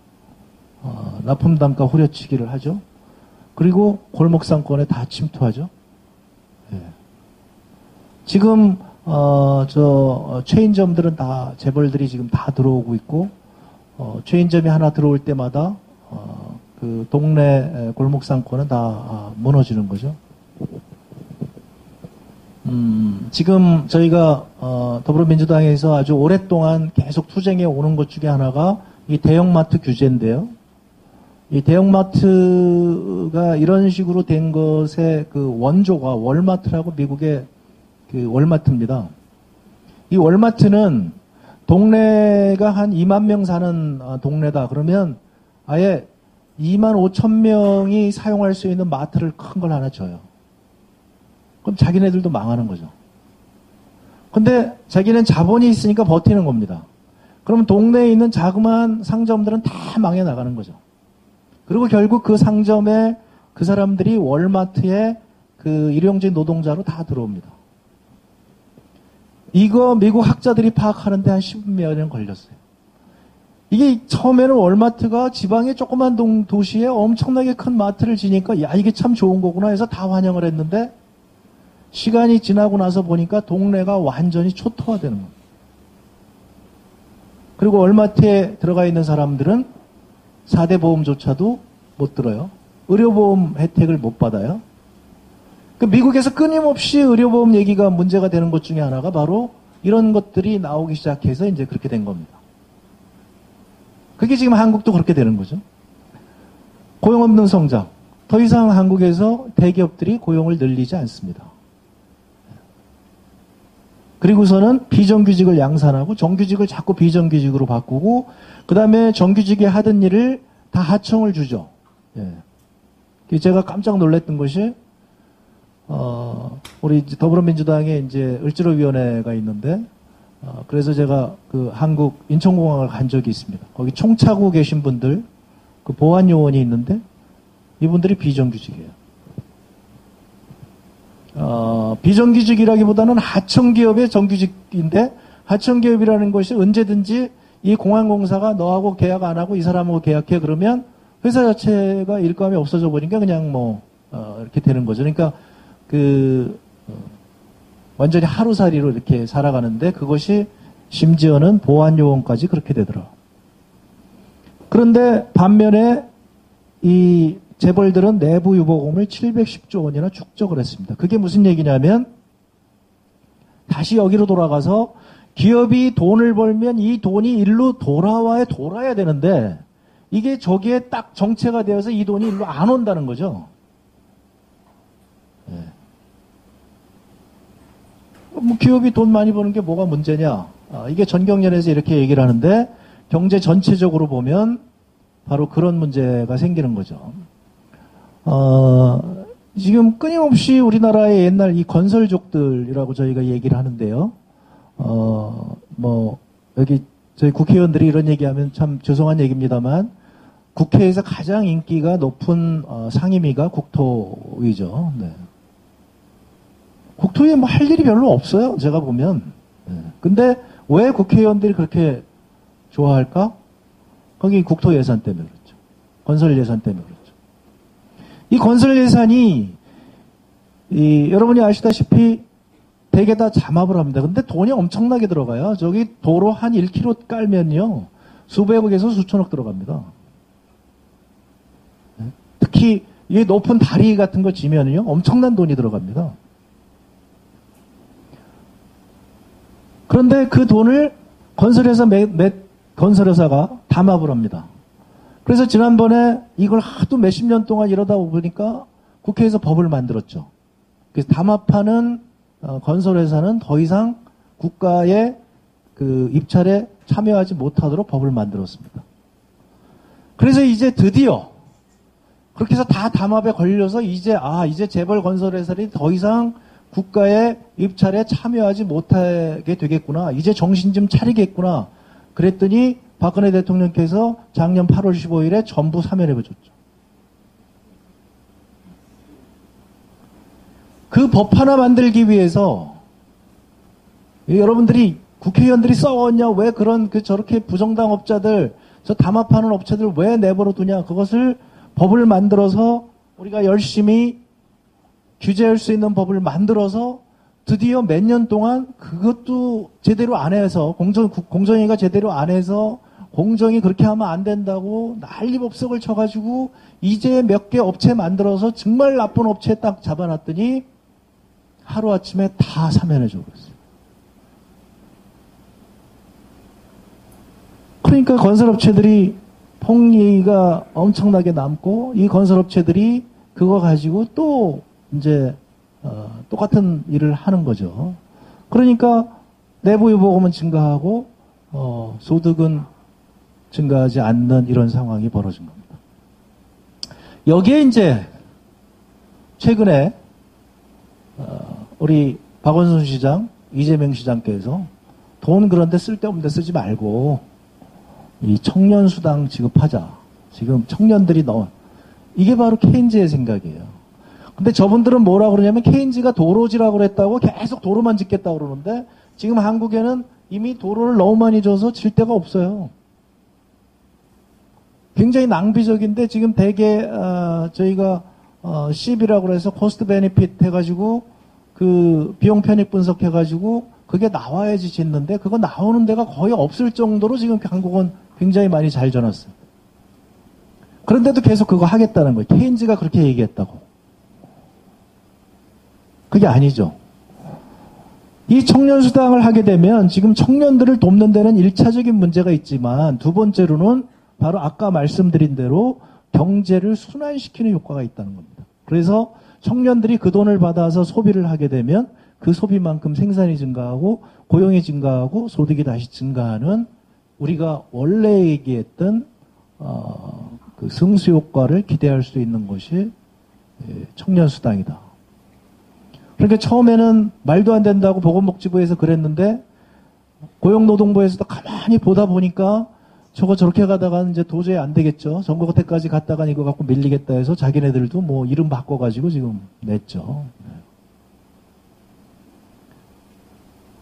납품단가 후려치기를 하죠. 그리고 골목상권에 다 침투하죠. 예. 지금 체인점들은 다 재벌들이 지금 다 들어오고 있고 체인점이 하나 들어올 때마다 그 동네 골목상권은 다 무너지는 거죠. 지금 저희가 더불어민주당에서 아주 오랫동안 계속 투쟁해 오는 것 중에 하나가 이 대형마트 규제인데요. 이 대형마트가 이런 식으로 된 것의 그 원조가 월마트라고 미국의 그 월마트입니다. 이 월마트는 동네가 한 2만 명 사는 동네다. 그러면 아예 2만 5천 명이 사용할 수 있는 마트를 큰 걸 하나 줘요. 그럼 자기네들도 망하는 거죠. 근데 자기는 자본이 있으니까 버티는 겁니다. 그러면 동네에 있는 자그마한 상점들은 다 망해 나가는 거죠. 그리고 결국 그 상점에 그 사람들이 월마트에 그 일용직 노동자로 다 들어옵니다. 이거 미국 학자들이 파악하는데 한 10여 년 걸렸어요. 이게 처음에는 월마트가 지방의 조그만 도시에 엄청나게 큰 마트를 지니까 야 이게 참 좋은 거구나 해서 다 환영을 했는데 시간이 지나고 나서 보니까 동네가 완전히 초토화되는 겁니다. 그리고 월마트에 들어가 있는 사람들은 4대 보험조차도 못 들어요. 의료보험 혜택을 못 받아요. 그 미국에서 끊임없이 의료보험 얘기가 문제가 되는 것 중에 하나가 바로 이런 것들이 나오기 시작해서 이제 그렇게 된 겁니다. 그게 지금 한국도 그렇게 되는 거죠. 고용 없는 성장. 더 이상 한국에서 대기업들이 고용을 늘리지 않습니다. 그리고서는 비정규직을 양산하고 정규직을 자꾸 비정규직으로 바꾸고 그 다음에 정규직이 하던 일을 다 하청을 주죠. 예. 제가 깜짝 놀랐던 것이 우리 더불어민주당에 이제 을지로위원회가 있는데 그래서 제가 그 한국 인천공항을 간 적이 있습니다. 거기 총차고 계신 분들 그 보안 요원이 있는데 이분들이 비정규직이에요. 비정규직이라기보다는 하청기업의 정규직인데 하청기업이라는 것이 언제든지 이 공항공사가 너하고 계약 안 하고 이 사람하고 계약해 그러면 회사 자체가 일감이 없어져 버리니까 그냥 이렇게 되는 거죠. 그러니까 완전히 하루살이로 이렇게 살아가는데 그것이 심지어는 보안요원까지 그렇게 되더라. 그런데 반면에 이 재벌들은 내부 유보금을 710조 원이나 축적을 했습니다. 그게 무슨 얘기냐면 다시 여기로 돌아가서 기업이 돈을 벌면 이 돈이 일로 돌아야 되는데 이게 저기에 딱 정체가 되어서 이 돈이 일로 안 온다는 거죠. 네. 기업이 돈 많이 버는 게 뭐가 문제냐. 이게 전경련에서 이렇게 얘기를 하는데 경제 전체적으로 보면 바로 그런 문제가 생기는 거죠. 지금 끊임없이 우리나라의 옛날 이 건설족들이라고 저희가 얘기를 하는데요. 여기 저희 국회의원들이 이런 얘기하면 참 죄송한 얘기입니다만 국회에서 가장 인기가 높은 상임위가 국토위죠. 네. 국토위에 할 일이 별로 없어요. 제가 보면. 네. 근데 왜 국회의원들이 그렇게 좋아할까? 거기 국토 예산 때문에 그렇죠. 건설 예산 때문에 그렇죠. 이 건설 예산이 여러분이 아시다시피 대개 다 잠합을 합니다. 근데 돈이 엄청나게 들어가요. 저기 도로 한 1km 깔면요. 수백억에서 수천억 들어갑니다. 특히 이 높은 다리 같은 거 지면요. 엄청난 돈이 들어갑니다. 그런데 그 돈을 건설회사가 담합을 합니다. 그래서 지난번에 이걸 하도 몇십 년 동안 이러다 보니까 국회에서 법을 만들었죠. 그래서 담합하는 건설회사는 더 이상 국가의 그 입찰에 참여하지 못하도록 법을 만들었습니다. 그래서 이제 드디어 그렇게 해서 다 담합에 걸려서 이제 재벌 건설회사들이 더 이상 국가의 입찰에 참여하지 못하게 되겠구나. 이제 정신 좀 차리겠구나. 그랬더니 박근혜 대통령께서 작년 8월 15일에 전부 사면해버렸죠. 그 법 하나 만들기 위해서 여러분들이 국회의원들이 써왔냐? 왜 저렇게 부정당 업자들, 저 담합하는 업체들 왜 내버려 두냐? 그것을 법을 만들어서 우리가 열심히 규제할 수 있는 법을 만들어서 드디어 몇 년 동안 그것도 제대로 안 해서 공정위가 제대로 안 해서 공정이 그렇게 하면 안 된다고 난리법석을 쳐가지고 이제 몇 개 업체 만들어서 정말 나쁜 업체 딱 잡아놨더니 하루아침에 다 사면해줘 버렸어요. 그러니까 건설업체들이 폭리가 엄청나게 남고 이 건설업체들이 그거 가지고 또 이제 똑같은 일을 하는 거죠. 그러니까 내부 유보금은 증가하고 소득은 증가하지 않는 이런 상황이 벌어진 겁니다. 여기에 이제 최근에 우리 박원순 시장, 이재명 시장께서 돈 그런데 쓸데없는 데 쓰지 말고 이 청년 수당 지급하자. 지금 청년들이 이게 바로 케인즈의 생각이에요. 근데 저분들은 뭐라고 그러냐면 케인즈가 도로지라고 그랬다고 계속 도로만 짓겠다고 그러는데 지금 한국에는 이미 도로를 너무 많이 줘서 질 데가 없어요. 굉장히 낭비적인데 지금 대개 저희가 CB라고 해서 코스트 베니핏 해가지고 그 비용 편익 분석해가지고 그게 나와야지 짓는데 그거 나오는 데가 거의 없을 정도로 지금 한국은 굉장히 많이 잘 져놨어요. 그런데도 계속 그거 하겠다는 거예요. 케인즈가 그렇게 얘기했다고. 그게 아니죠. 이 청년수당을 하게 되면 지금 청년들을 돕는 데는 1차적인 문제가 있지만 두 번째로는 바로 아까 말씀드린 대로 경제를 순환시키는 효과가 있다는 겁니다. 그래서 청년들이 그 돈을 받아서 소비를 하게 되면 그 소비만큼 생산이 증가하고 고용이 증가하고 소득이 다시 증가하는 우리가 원래 얘기했던 그 승수 효과를 기대할 수 있는 것이 청년수당이다. 그러니까 처음에는 말도 안 된다고 보건복지부에서 그랬는데 고용노동부에서도 가만히 보다 보니까 저거 저렇게 가다가는 이제 도저히 안 되겠죠. 선거때까지 갔다가 이거 갖고 밀리겠다 해서 자기네들도 뭐 이름 바꿔가지고 지금 냈죠.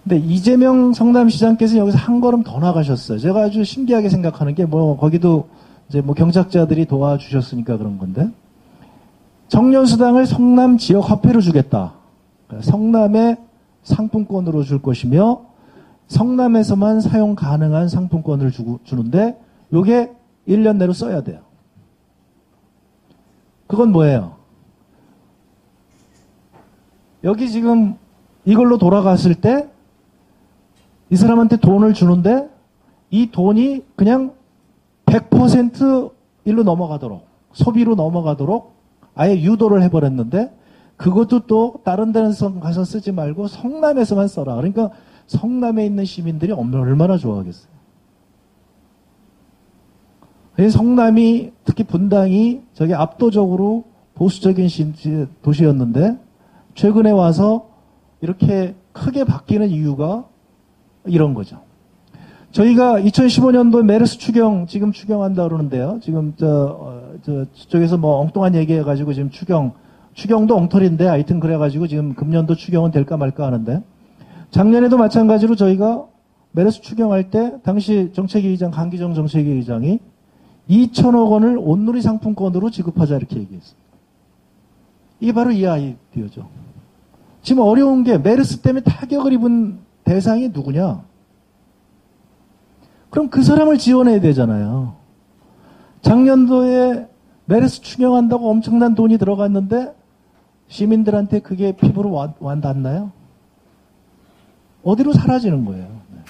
근데 이재명 성남시장께서 여기서 한 걸음 더 나가셨어요. 제가 아주 신기하게 생각하는 게 거기도 이제 경작자들이 도와주셨으니까 그런 건데, 청년수당을 성남 지역 화폐로 주겠다. 성남에 상품권으로 줄 것이며, 성남에서만 사용 가능한 상품권을 주는데, 요게 1년 내로 써야 돼요. 그건 뭐예요? 여기 지금 이걸로 돌아갔을 때, 이 사람한테 돈을 주는데, 이 돈이 그냥 100% 일로 넘어가도록, 소비로 넘어가도록 아예 유도를 해버렸는데, 그것도 또 다른 데서 가서 쓰지 말고 성남에서만 써라. 그러니까 성남에 있는 시민들이 얼마나 좋아하겠어요. 성남이, 특히 분당이 저게 압도적으로 보수적인 도시였는데, 최근에 와서 이렇게 크게 바뀌는 이유가 이런 거죠. 저희가 2015년도 메르스 지금 추경한다 그러는데요. 지금 저쪽에서 엉뚱한 얘기해가지고 지금 추경도 엉터리인데 하여튼 그래가지고 지금 금년도 추경은 될까 말까 하는데, 작년에도 마찬가지로 저희가 메르스 추경할 때 당시 정책위의장 강기정 정책위의장이 2천억 원을 온누리 상품권으로 지급하자 이렇게 얘기했습니다. 이게 바로 이 아이디어죠. 지금 어려운 게 메르스 때문에 타격을 입은 대상이 누구냐? 그럼 그 사람을 지원해야 되잖아요. 작년도에 메르스 추경한다고 엄청난 돈이 들어갔는데 시민들한테 그게 피부로 와닿나요? 어디로 사라지는 거예요.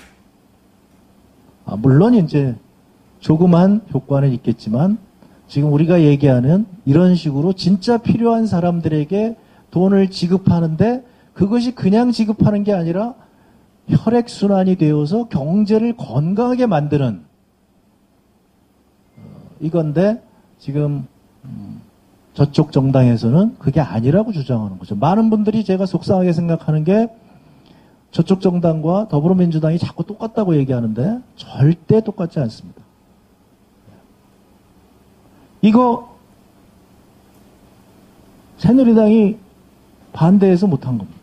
물론 이제 조그만 효과는 있겠지만 지금 우리가 얘기하는 이런 식으로 진짜 필요한 사람들에게 돈을 지급하는데 그것이 그냥 지급하는 게 아니라 혈액순환이 되어서 경제를 건강하게 만드는 이건데 지금 저쪽 정당에서는 그게 아니라고 주장하는 거죠. 많은 분들이 제가 속상하게 생각하는 게 저쪽 정당과 더불어민주당이 자꾸 똑같다고 얘기하는데 절대 똑같지 않습니다. 이거 새누리당이 반대해서 못한 겁니다.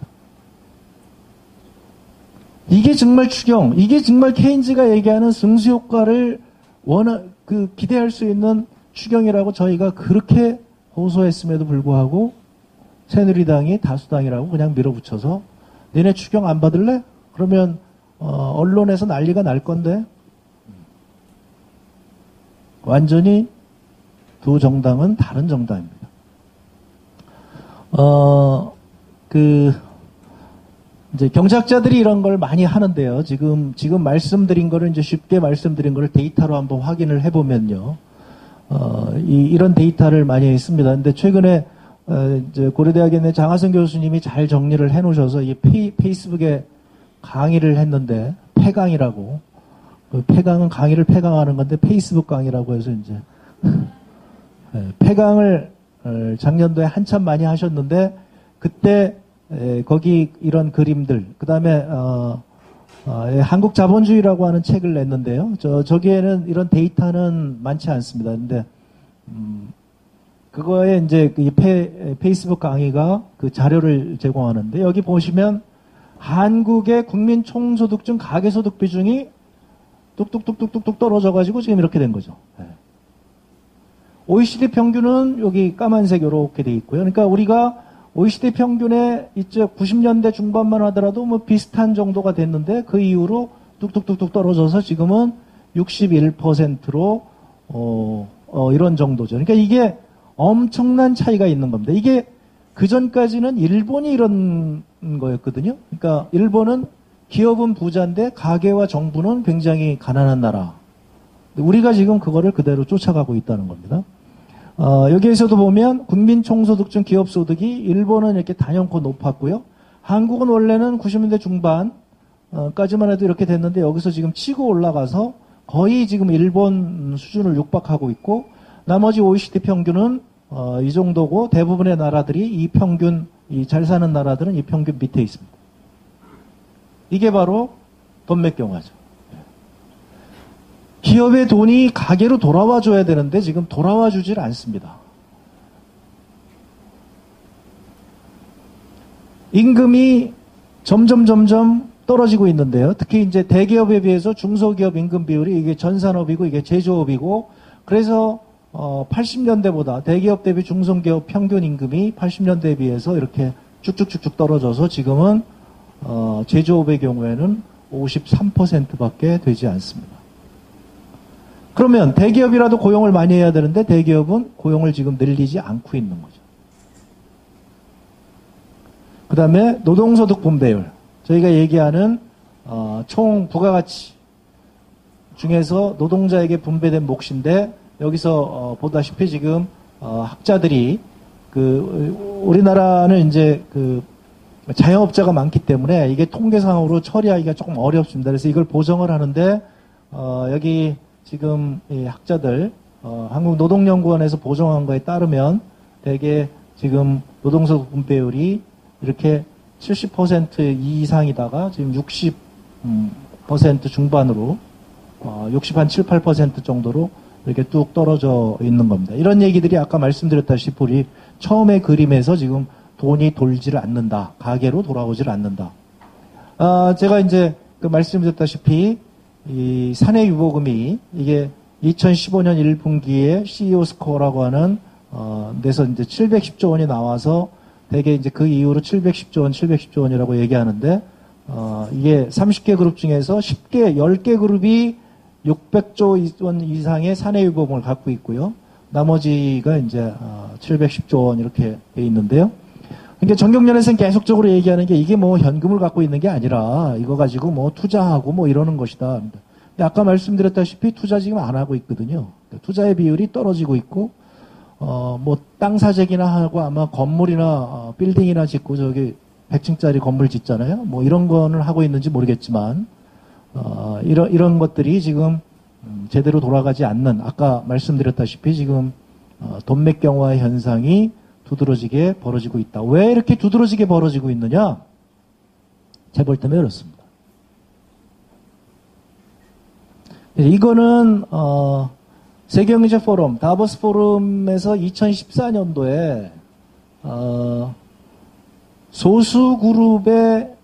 이게 정말 추경, 이게 정말 케인즈가 얘기하는 승수효과를 기대할 수 있는 추경이라고 저희가 그렇게 호소했음에도 불구하고 새누리당이 다수당이라고 그냥 밀어붙여서 너네 추경 안 받을래? 그러면 언론에서 난리가 날 건데 완전히 두 정당은 다른 정당입니다. 이제 경제학자들이 이런 걸 많이 하는데요. 지금 말씀드린 거를 이제 쉽게 말씀드린 거를 데이터로 한번 확인을 해보면요. 이런 데이터를 많이 했습니다. 근데 최근에, 이제 고려대학에 있는 장하성 교수님이 잘 정리를 해 놓으셔서 이 페이스북에 강의를 했는데, 폐강이라고. 폐강은 강의를 폐강하는 건데, 페이스북 강의라고 해서 이제, 폐강을 작년도에 한참 많이 하셨는데, 그때, 거기 이런 그림들, 그 다음에, 한국 자본주의라고 하는 책을 냈는데요. 저기에는 이런 데이터는 많지 않습니다. 근데, 그거에 이제 이 페이스북 강의가 그 자료를 제공하는데, 여기 보시면 한국의 국민 총소득 중 가계소득 비중이 뚝뚝뚝뚝뚝 떨어져가지고 지금 이렇게 된 거죠. OECD 평균은 여기 까만색 이렇게 돼 있고요. 그러니까 우리가 OECD 평균에 이쪽 90년대 중반만 하더라도 뭐 비슷한 정도가 됐는데 그 이후로 뚝뚝뚝뚝 떨어져서 지금은 61%로 이런 정도죠. 그러니까 이게 엄청난 차이가 있는 겁니다. 이게 그 전까지는 일본이 이런 거였거든요. 그러니까 일본은 기업은 부자인데 가계와 정부는 굉장히 가난한 나라. 우리가 지금 그거를 그대로 쫓아가고 있다는 겁니다. 여기에서도 보면 국민 총소득 중 기업소득이 일본은 이렇게 단연코 높았고요. 한국은 원래는 90년대 중반까지만 해도 이렇게 됐는데 여기서 지금 치고 올라가서 거의 지금 일본 수준을 육박하고 있고 나머지 OECD 평균은 이 정도고 대부분의 나라들이 이 평균, 이 잘 사는 나라들은 이 평균 밑에 있습니다. 이게 바로 돈맥경화죠. 기업의 돈이 가계로 돌아와 줘야 되는데 지금 돌아와 주질 않습니다. 임금이 점점 떨어지고 있는데요. 특히 이제 대기업에 비해서 중소기업 임금 비율이 이게 전산업이고 이게 제조업이고 그래서 80년대보다 대기업 대비 중소기업 평균 임금이 80년대에 비해서 이렇게 쭉쭉쭉쭉 떨어져서 지금은 제조업의 경우에는 53%밖에 되지 않습니다. 그러면 대기업이라도 고용을 많이 해야 되는데 대기업은 고용을 지금 늘리지 않고 있는 거죠. 그 다음에 노동소득 분배율. 저희가 얘기하는 총 부가가치 중에서 노동자에게 분배된 몫인데 여기서 보다시피 지금 학자들이 우리나라는 이제 자영업자가 많기 때문에 이게 통계상으로 처리하기가 조금 어렵습니다. 그래서 이걸 보정을 하는데 여기 지금 이 학자들 한국노동연구원에서 보정한 거에 따르면 대개 지금 노동소득 분배율이 이렇게 70% 이상이다가 지금 60% 중반으로 60한 7, 8% 정도로 이렇게 뚝 떨어져 있는 겁니다. 이런 얘기들이 아까 말씀드렸다시피 우리 처음에 그림에서 지금 돈이 돌지를 않는다. 가계로 돌아오질 않는다. 제가 이제 말씀드렸다시피 이 사내 유보금이 이게 2015년 1분기에 CEO 스코어라고 하는 데서 이제 710조 원이 나와서 대개 이제 그 이후로 710조 원, 710조 원이라고 얘기하는데 이게 30개 그룹 중에서 10개 그룹이 600조 원 이상의 사내 유보금을 갖고 있고요. 나머지가 이제 710조 원 이렇게 돼 있는데요. 그러니까 정경련에서는 계속적으로 얘기하는 게 이게 뭐 현금을 갖고 있는 게 아니라 이거 가지고 뭐 투자하고 뭐 이러는 것이다. 근데 아까 말씀드렸다시피 투자 지금 안 하고 있거든요. 투자의 비율이 떨어지고 있고 뭐 땅 사재기나 하고 아마 건물이나 빌딩이나 짓고 저기 100층짜리 건물 짓잖아요. 뭐 이런 거는 하고 있는지 모르겠지만 이런 것들이 지금 제대로 돌아가지 않는 아까 말씀드렸다시피 지금 돈맥경화 현상이 두드러지게 벌어지고 있다. 왜 이렇게 두드러지게 벌어지고 있느냐? 재벌 때문에 그렇습니다. 이거는 세계경제 포럼, 다보스 포럼에서 2014년도에 소수 그룹의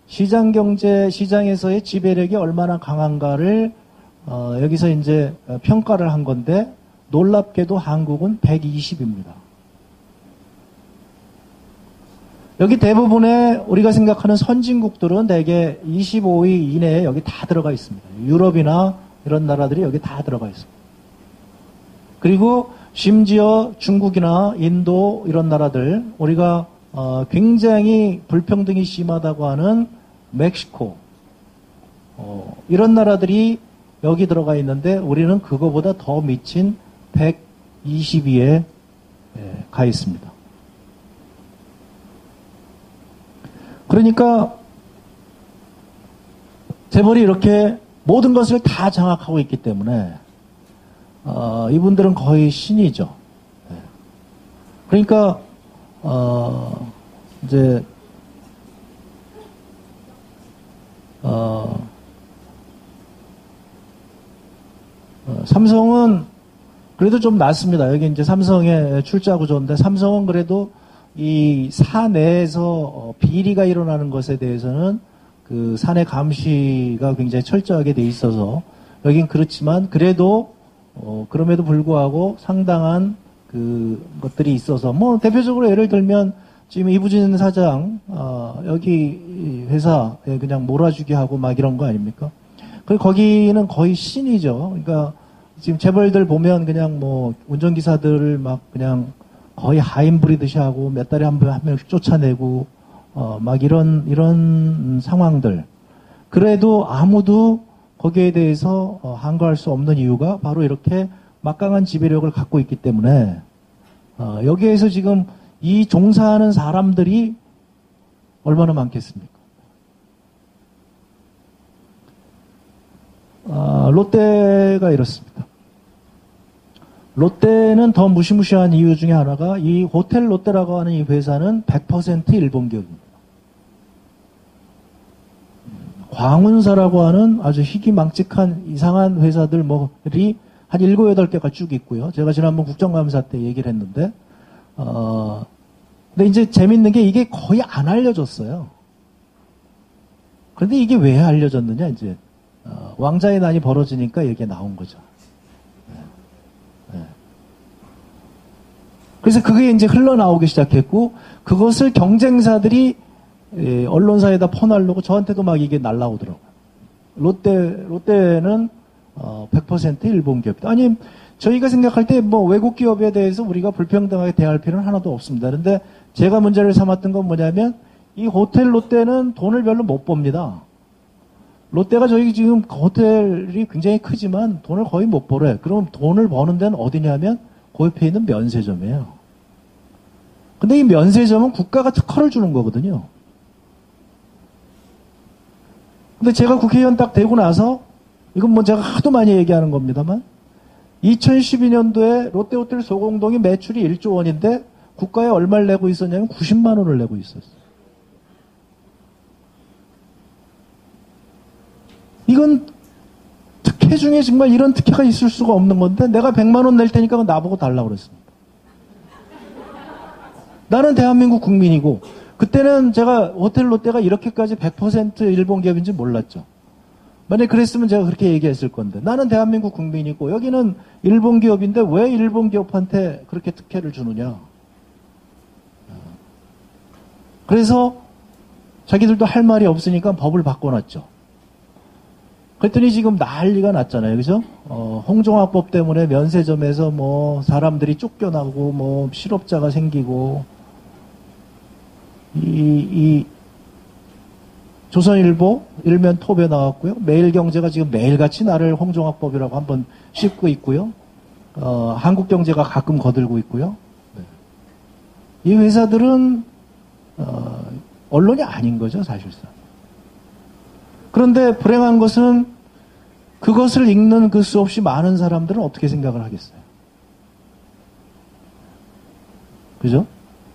시장에서의 지배력이 얼마나 강한가를 여기서 이제 평가를 한 건데 놀랍게도 한국은 120입니다. 여기 대부분의 우리가 생각하는 선진국들은 대개 25위 이내에 여기 다 들어가 있습니다. 유럽이나 이런 나라들이 여기 다 들어가 있습니다. 그리고 심지어 중국이나 인도 이런 나라들 우리가 굉장히 불평등이 심하다고 하는 멕시코 이런 나라들이 여기 들어가 있는데 우리는 그거보다 더 미친 120위에 가 있습니다. 그러니까 재벌이 이렇게 모든 것을 다 장악하고 있기 때문에 이분들은 거의 신이죠. 그러니까 이제 삼성은 그래도 좀 낫습니다. 여기 이제 삼성의 출자 구조인데 삼성은 그래도 이 사내에서 비리가 일어나는 것에 대해서는 그 사내 감시가 굉장히 철저하게 돼 있어서 여긴 그렇지만 그래도 그럼에도 불구하고 상당한 그 것들이 있어서 뭐 대표적으로 예를 들면 지금 이부진 사장 여기 회사에 그냥 몰아주기 하고 막 이런 거 아닙니까? 그리고 거기는 거의 신이죠. 그러니까 지금 재벌들 보면 그냥 뭐 운전기사들을 막 그냥 거의 하인 부리듯이 하고 몇 달에 한 명씩 쫓아내고 막 이런 상황들. 그래도 아무도 거기에 대해서 항거할 수 없는 이유가 바로 이렇게 막강한 지배력을 갖고 있기 때문에 여기에서 지금 이 종사하는 사람들이 얼마나 많겠습니까? 롯데가 이렇습니다. 롯데는 더 무시무시한 이유 중에 하나가 이 호텔 롯데라고 하는 이 회사는 100% 일본 기업입니다. 광운사라고 하는 아주 희귀망측한 이상한 회사들이 한 7, 8개가 쭉 있고요. 제가 지난번 국정감사 때 얘기를 했는데 근데 이제 재밌는 게 이게 거의 안 알려졌어요. 그런데 이게 왜 알려졌느냐, 이제. 왕자의 난이 벌어지니까 이게 나온 거죠. 네. 네. 그래서 그게 이제 흘러나오기 시작했고, 그것을 경쟁사들이 언론사에다 퍼날르고 저한테도 막 이게 날라오더라고요. 롯데는 100% 일본 기업이다. 아니, 저희가 생각할 때 뭐 외국 기업에 대해서 우리가 불평등하게 대할 필요는 하나도 없습니다. 그런데 제가 문제를 삼았던 건 뭐냐면 이 호텔 롯데는 돈을 별로 못 법니다. 롯데가 저희 지금 호텔이 굉장히 크지만 돈을 거의 못 벌어요. 그럼 돈을 버는 데는 어디냐면 그 옆에 있는 면세점이에요. 근데 이 면세점은 국가가 특허를 주는 거거든요. 근데 제가 국회의원 딱 되고 나서 이건 뭐 제가 하도 많이 얘기하는 겁니다만 2012년도에 롯데호텔 소공동이 매출이 1조 원인데 국가에 얼마를 내고 있었냐면 90만 원을 내고 있었어요. 이건 특혜 중에 정말 이런 특혜가 있을 수가 없는 건데 내가 100만 원 낼 테니까 나보고 달라고 그랬습니다. 나는 대한민국 국민이고 그때는 제가 호텔 롯데가 이렇게까지 100% 일본 기업인지 몰랐죠. 만약에 그랬으면 제가 그렇게 얘기했을 건데 나는 대한민국 국민이고 여기는 일본 기업인데 왜 일본 기업한테 그렇게 특혜를 주느냐. 그래서 자기들도 할 말이 없으니까 법을 바꿔놨죠. 그랬더니 지금 난리가 났잖아요. 그죠? 홍종학법 때문에 면세점에서 뭐 사람들이 쫓겨나고 뭐 실업자가 생기고 이 조선일보 일면 톱에 나왔고요. 매일경제가 지금 매일같이 나를 홍종학법이라고 한번 씹고 있고요. 한국경제가 가끔 거들고 있고요. 이 회사들은 언론이 아닌 거죠, 사실상. 그런데 불행한 것은 그것을 읽는 그 수없이 많은 사람들은 어떻게 생각을 하겠어요? 그죠?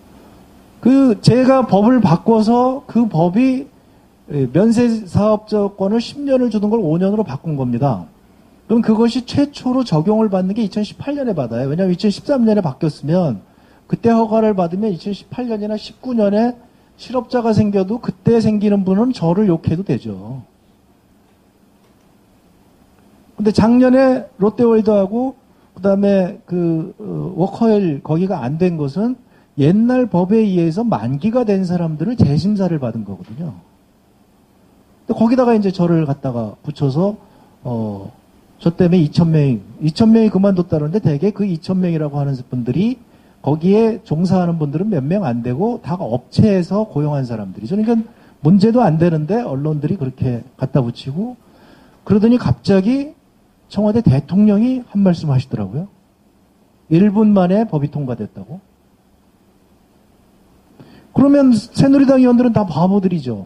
제가 법을 바꿔서 그 법이 면세사업자권을 10년을 주던 걸 5년으로 바꾼 겁니다. 그럼 그것이 최초로 적용을 받는 게 2018년에 받아요. 왜냐하면 2013년에 바뀌었으면 그때 허가를 받으면 2018년이나 19년에 실업자가 생겨도 그때 생기는 분은 저를 욕해도 되죠. 근데 작년에 롯데월드하고 그다음에 워커힐 거기가 안 된 것은 옛날 법에 의해서 만기가 된 사람들을 재심사를 받은 거거든요. 근데 거기다가 이제 저를 갖다가 붙여서 저 때문에 2,000명이 그만뒀다는데 대개 그 2,000명이라고 하는 분들이 거기에 종사하는 분들은 몇 명 안 되고 다 업체에서 고용한 사람들이죠. 그러니까 문제도 안 되는데 언론들이 그렇게 갖다 붙이고 그러더니 갑자기 청와대 대통령이 한 말씀 하시더라고요. 1분 만에 법이 통과됐다고. 그러면 새누리당 의원들은 다 바보들이죠.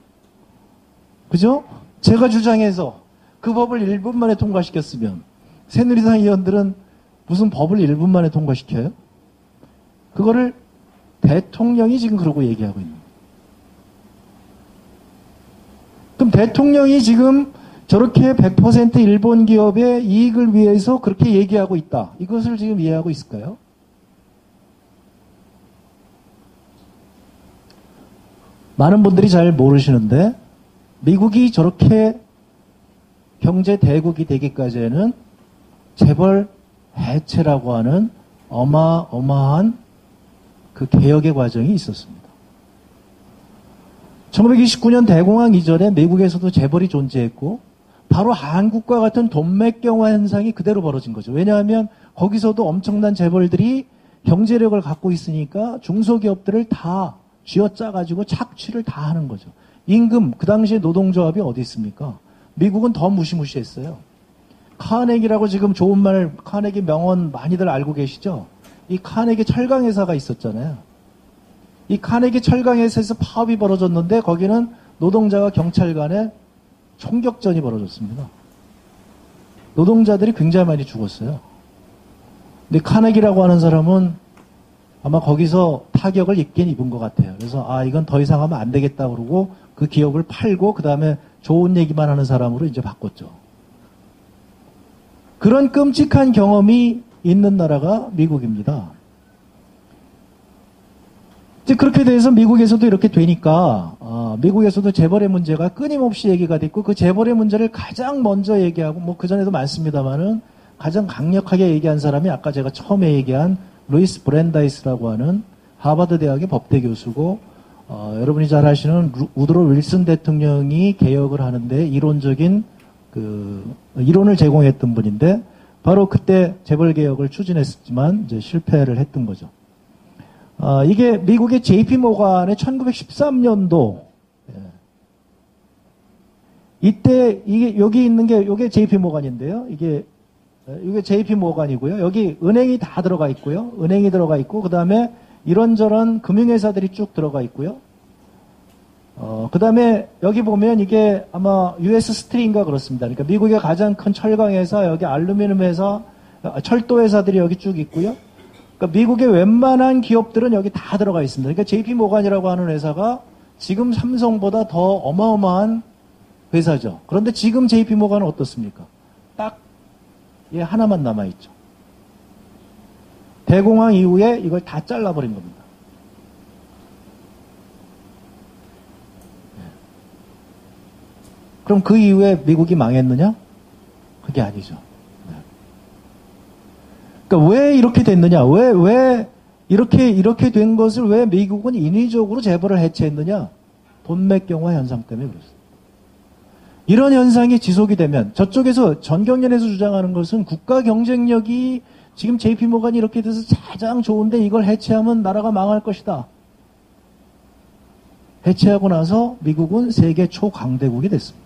그죠? 제가 주장해서 그 법을 1분 만에 통과시켰으면 새누리당 의원들은 무슨 법을 1분 만에 통과시켜요? 그거를 대통령이 지금 그러고 얘기하고 있는 거예요. 그럼 대통령이 지금 저렇게 100% 일본 기업의 이익을 위해서 그렇게 얘기하고 있다. 이것을 지금 이해하고 있을까요? 많은 분들이 잘 모르시는데 미국이 저렇게 경제 대국이 되기까지는 재벌 해체라고 하는 어마어마한 그 개혁의 과정이 있었습니다. 1929년 대공황 이전에 미국에서도 재벌이 존재했고 바로 한국과 같은 돈맥경화 현상이 그대로 벌어진 거죠. 왜냐하면 거기서도 엄청난 재벌들이 경제력을 갖고 있으니까 중소기업들을 다 쥐어짜가지고 착취를 다 하는 거죠. 임금, 그 당시에 노동조합이 어디 있습니까? 미국은 더 무시무시했어요. 카네기라고 지금 좋은 말, 카네기 명언 많이들 알고 계시죠? 이 카네기 철강회사가 있었잖아요. 이 카네기 철강회사에서 파업이 벌어졌는데 거기는 노동자와 경찰 간에 총격전이 벌어졌습니다. 노동자들이 굉장히 많이 죽었어요. 근데 카네기라고 하는 사람은 아마 거기서 타격을 입긴 입은 것 같아요. 그래서 이건 더 이상 하면 안 되겠다 그러고 그 기업을 팔고 그 다음에 좋은 얘기만 하는 사람으로 이제 바꿨죠. 그런 끔찍한 경험이 있는 나라가 미국입니다. 이제 그렇게 돼서 미국에서도 이렇게 되니까 미국에서도 재벌의 문제가 끊임없이 얘기가 됐고 그 재벌의 문제를 가장 먼저 얘기하고 뭐 그전에도 많습니다만은 가장 강력하게 얘기한 사람이 아까 제가 처음에 얘기한 루이스 브랜다이스라고 하는 하버드 대학의 법대 교수고 여러분이 잘 아시는 우드로 윌슨 대통령이 개혁을 하는데 이론적인 그 이론을 제공했던 분인데 바로 그때 재벌 개혁을 추진했지만 이제 실패를 했던 거죠. 이게 미국의 JP 모간의 1913년도 이때 이게 여기 있는 게 이게 JP 모간인데요. 이게 JP 모간이고요. 여기 은행이 다 들어가 있고요. 은행이 들어가 있고 그다음에 이런저런 금융회사들이 쭉 들어가 있고요. 그다음에 여기 보면 이게 아마 US 스틸인가 그렇습니다. 그러니까 미국의 가장 큰 철강회사, 여기 알루미늄 회사, 철도 회사들이 여기 쭉 있고요. 그러니까 미국의 웬만한 기업들은 여기 다 들어가 있습니다. 그러니까 JP 모간이라고 하는 회사가 지금 삼성보다 더 어마어마한 회사죠. 그런데 지금 JP 모간은 어떻습니까? 딱 얘 하나만 남아있죠. 대공황 이후에 이걸 다 잘라버린 겁니다. 그럼 그 이후에 미국이 망했느냐? 그게 아니죠. 그러니까 왜 이렇게 됐느냐? 왜 이렇게 된 것을 왜 미국은 인위적으로 재벌을 해체했느냐? 돈맥경화 현상 때문에 그렇습니다. 이런 현상이 지속이 되면 저쪽에서 전경련에서 주장하는 것은 국가 경쟁력이 지금 JP모간이 이렇게 돼서 가장 좋은데 이걸 해체하면 나라가 망할 것이다. 해체하고 나서 미국은 세계 초강대국이 됐습니다.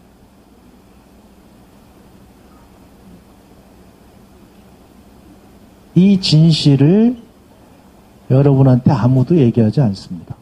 이 진실을 여러분한테 아무도 얘기하지 않습니다.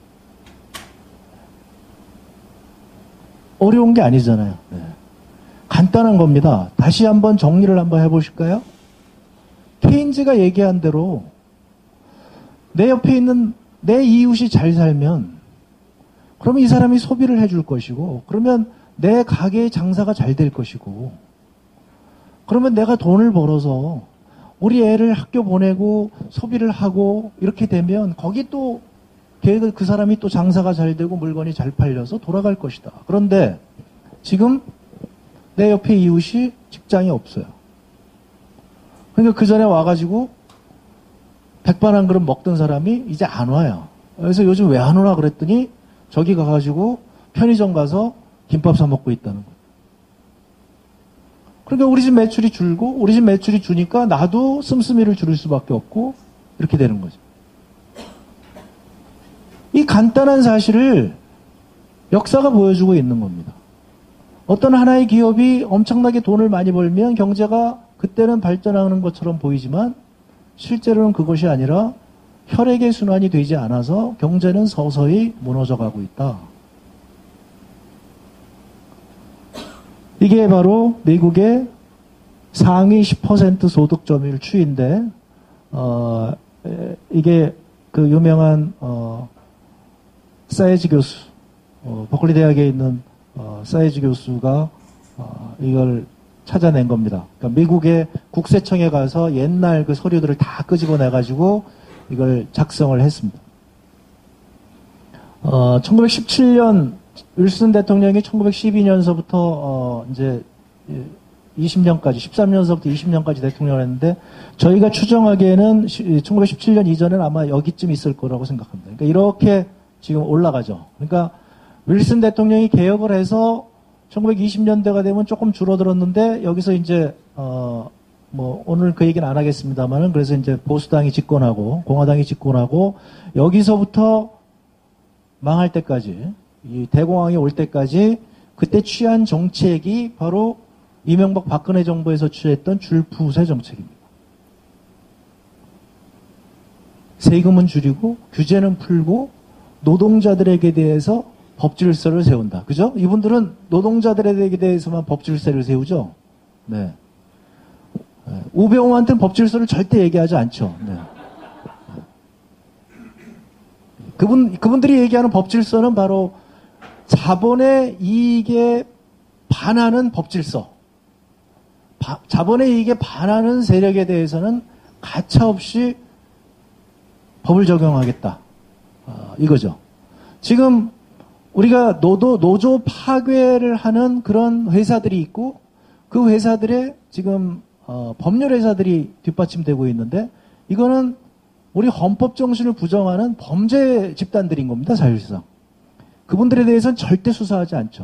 어려운 게 아니잖아요. 네. 간단한 겁니다. 다시 한번 정리를 한번 해보실까요? 케인즈가 얘기한 대로 내 옆에 있는 내 이웃이 잘 살면 그러면 이 사람이 소비를 해줄 것이고 그러면 내 가게의 장사가 잘 될 것이고 그러면 내가 돈을 벌어서 우리 애를 학교 보내고 소비를 하고 이렇게 되면 거기 또 그 사람이 또 장사가 잘 되고 물건이 잘 팔려서 돌아갈 것이다. 그런데 지금 내 옆에 이웃이 직장이 없어요. 그러니까 그 전에 와가지고 백반 한 그릇 먹던 사람이 이제 안 와요. 그래서 요즘 왜 안 오나 그랬더니 저기 가가지고 편의점 가서 김밥 사 먹고 있다는 거예요. 그러니까 우리 집 매출이 줄고 우리 집 매출이 주니까 나도 씀씀이를 줄일 수밖에 없고 이렇게 되는 거죠. 이 간단한 사실을 역사가 보여주고 있는 겁니다. 어떤 하나의 기업이 엄청나게 돈을 많이 벌면 경제가 그때는 발전하는 것처럼 보이지만 실제로는 그것이 아니라 혈액의 순환이 되지 않아서 경제는 서서히 무너져 가고 있다. 이게 바로 미국의 상위 10% 소득 점유율 추이인데, 이게 그 유명한, 사이즈 교수, 버클리 대학에 있는, 사이즈 교수가, 이걸 찾아낸 겁니다. 그러니까 미국의 국세청에 가서 옛날 그 서류들을 다 끄집어내가지고 이걸 작성을 했습니다. 1917년 윌슨 대통령이 1912년서부터 이제 20년까지 13년서부터 20년까지 대통령을 했는데 저희가 추정하기에는 1917년 이전에는 아마 여기쯤 있을 거라고 생각합니다. 그러니까 이렇게 지금 올라가죠. 그러니까 윌슨 대통령이 개혁을 해서 1920년대가 되면 조금 줄어들었는데 여기서 이제 뭐 오늘 그 얘기는 안 하겠습니다만은 그래서 이제 보수당이 집권하고 공화당이 집권하고 여기서부터 망할 때까지 이 대공황이 올 때까지 그때 취한 정책이 바로 이명박 박근혜 정부에서 취했던 줄푸세 정책입니다. 세금은 줄이고 규제는 풀고 노동자들에게 대해서 법질서를 세운다. 그죠? 이분들은 노동자들에게 대해서만 법질서를 세우죠. 네. 우병우한테는 법질서를 절대 얘기하지 않죠. 네. 그분들이 얘기하는 법질서는 바로 자본의 이익에 반하는 법질서. 자본의 이익에 반하는 세력에 대해서는 가차없이 법을 적용하겠다. 이거죠. 지금 우리가 노조 파괴를 하는 그런 회사들이 있고 그 회사들의 지금 법률 회사들이 뒷받침되고 있는데 이거는 우리 헌법 정신을 부정하는 범죄 집단들인 겁니다. 사실상. 그분들에 대해서는 절대 수사하지 않죠.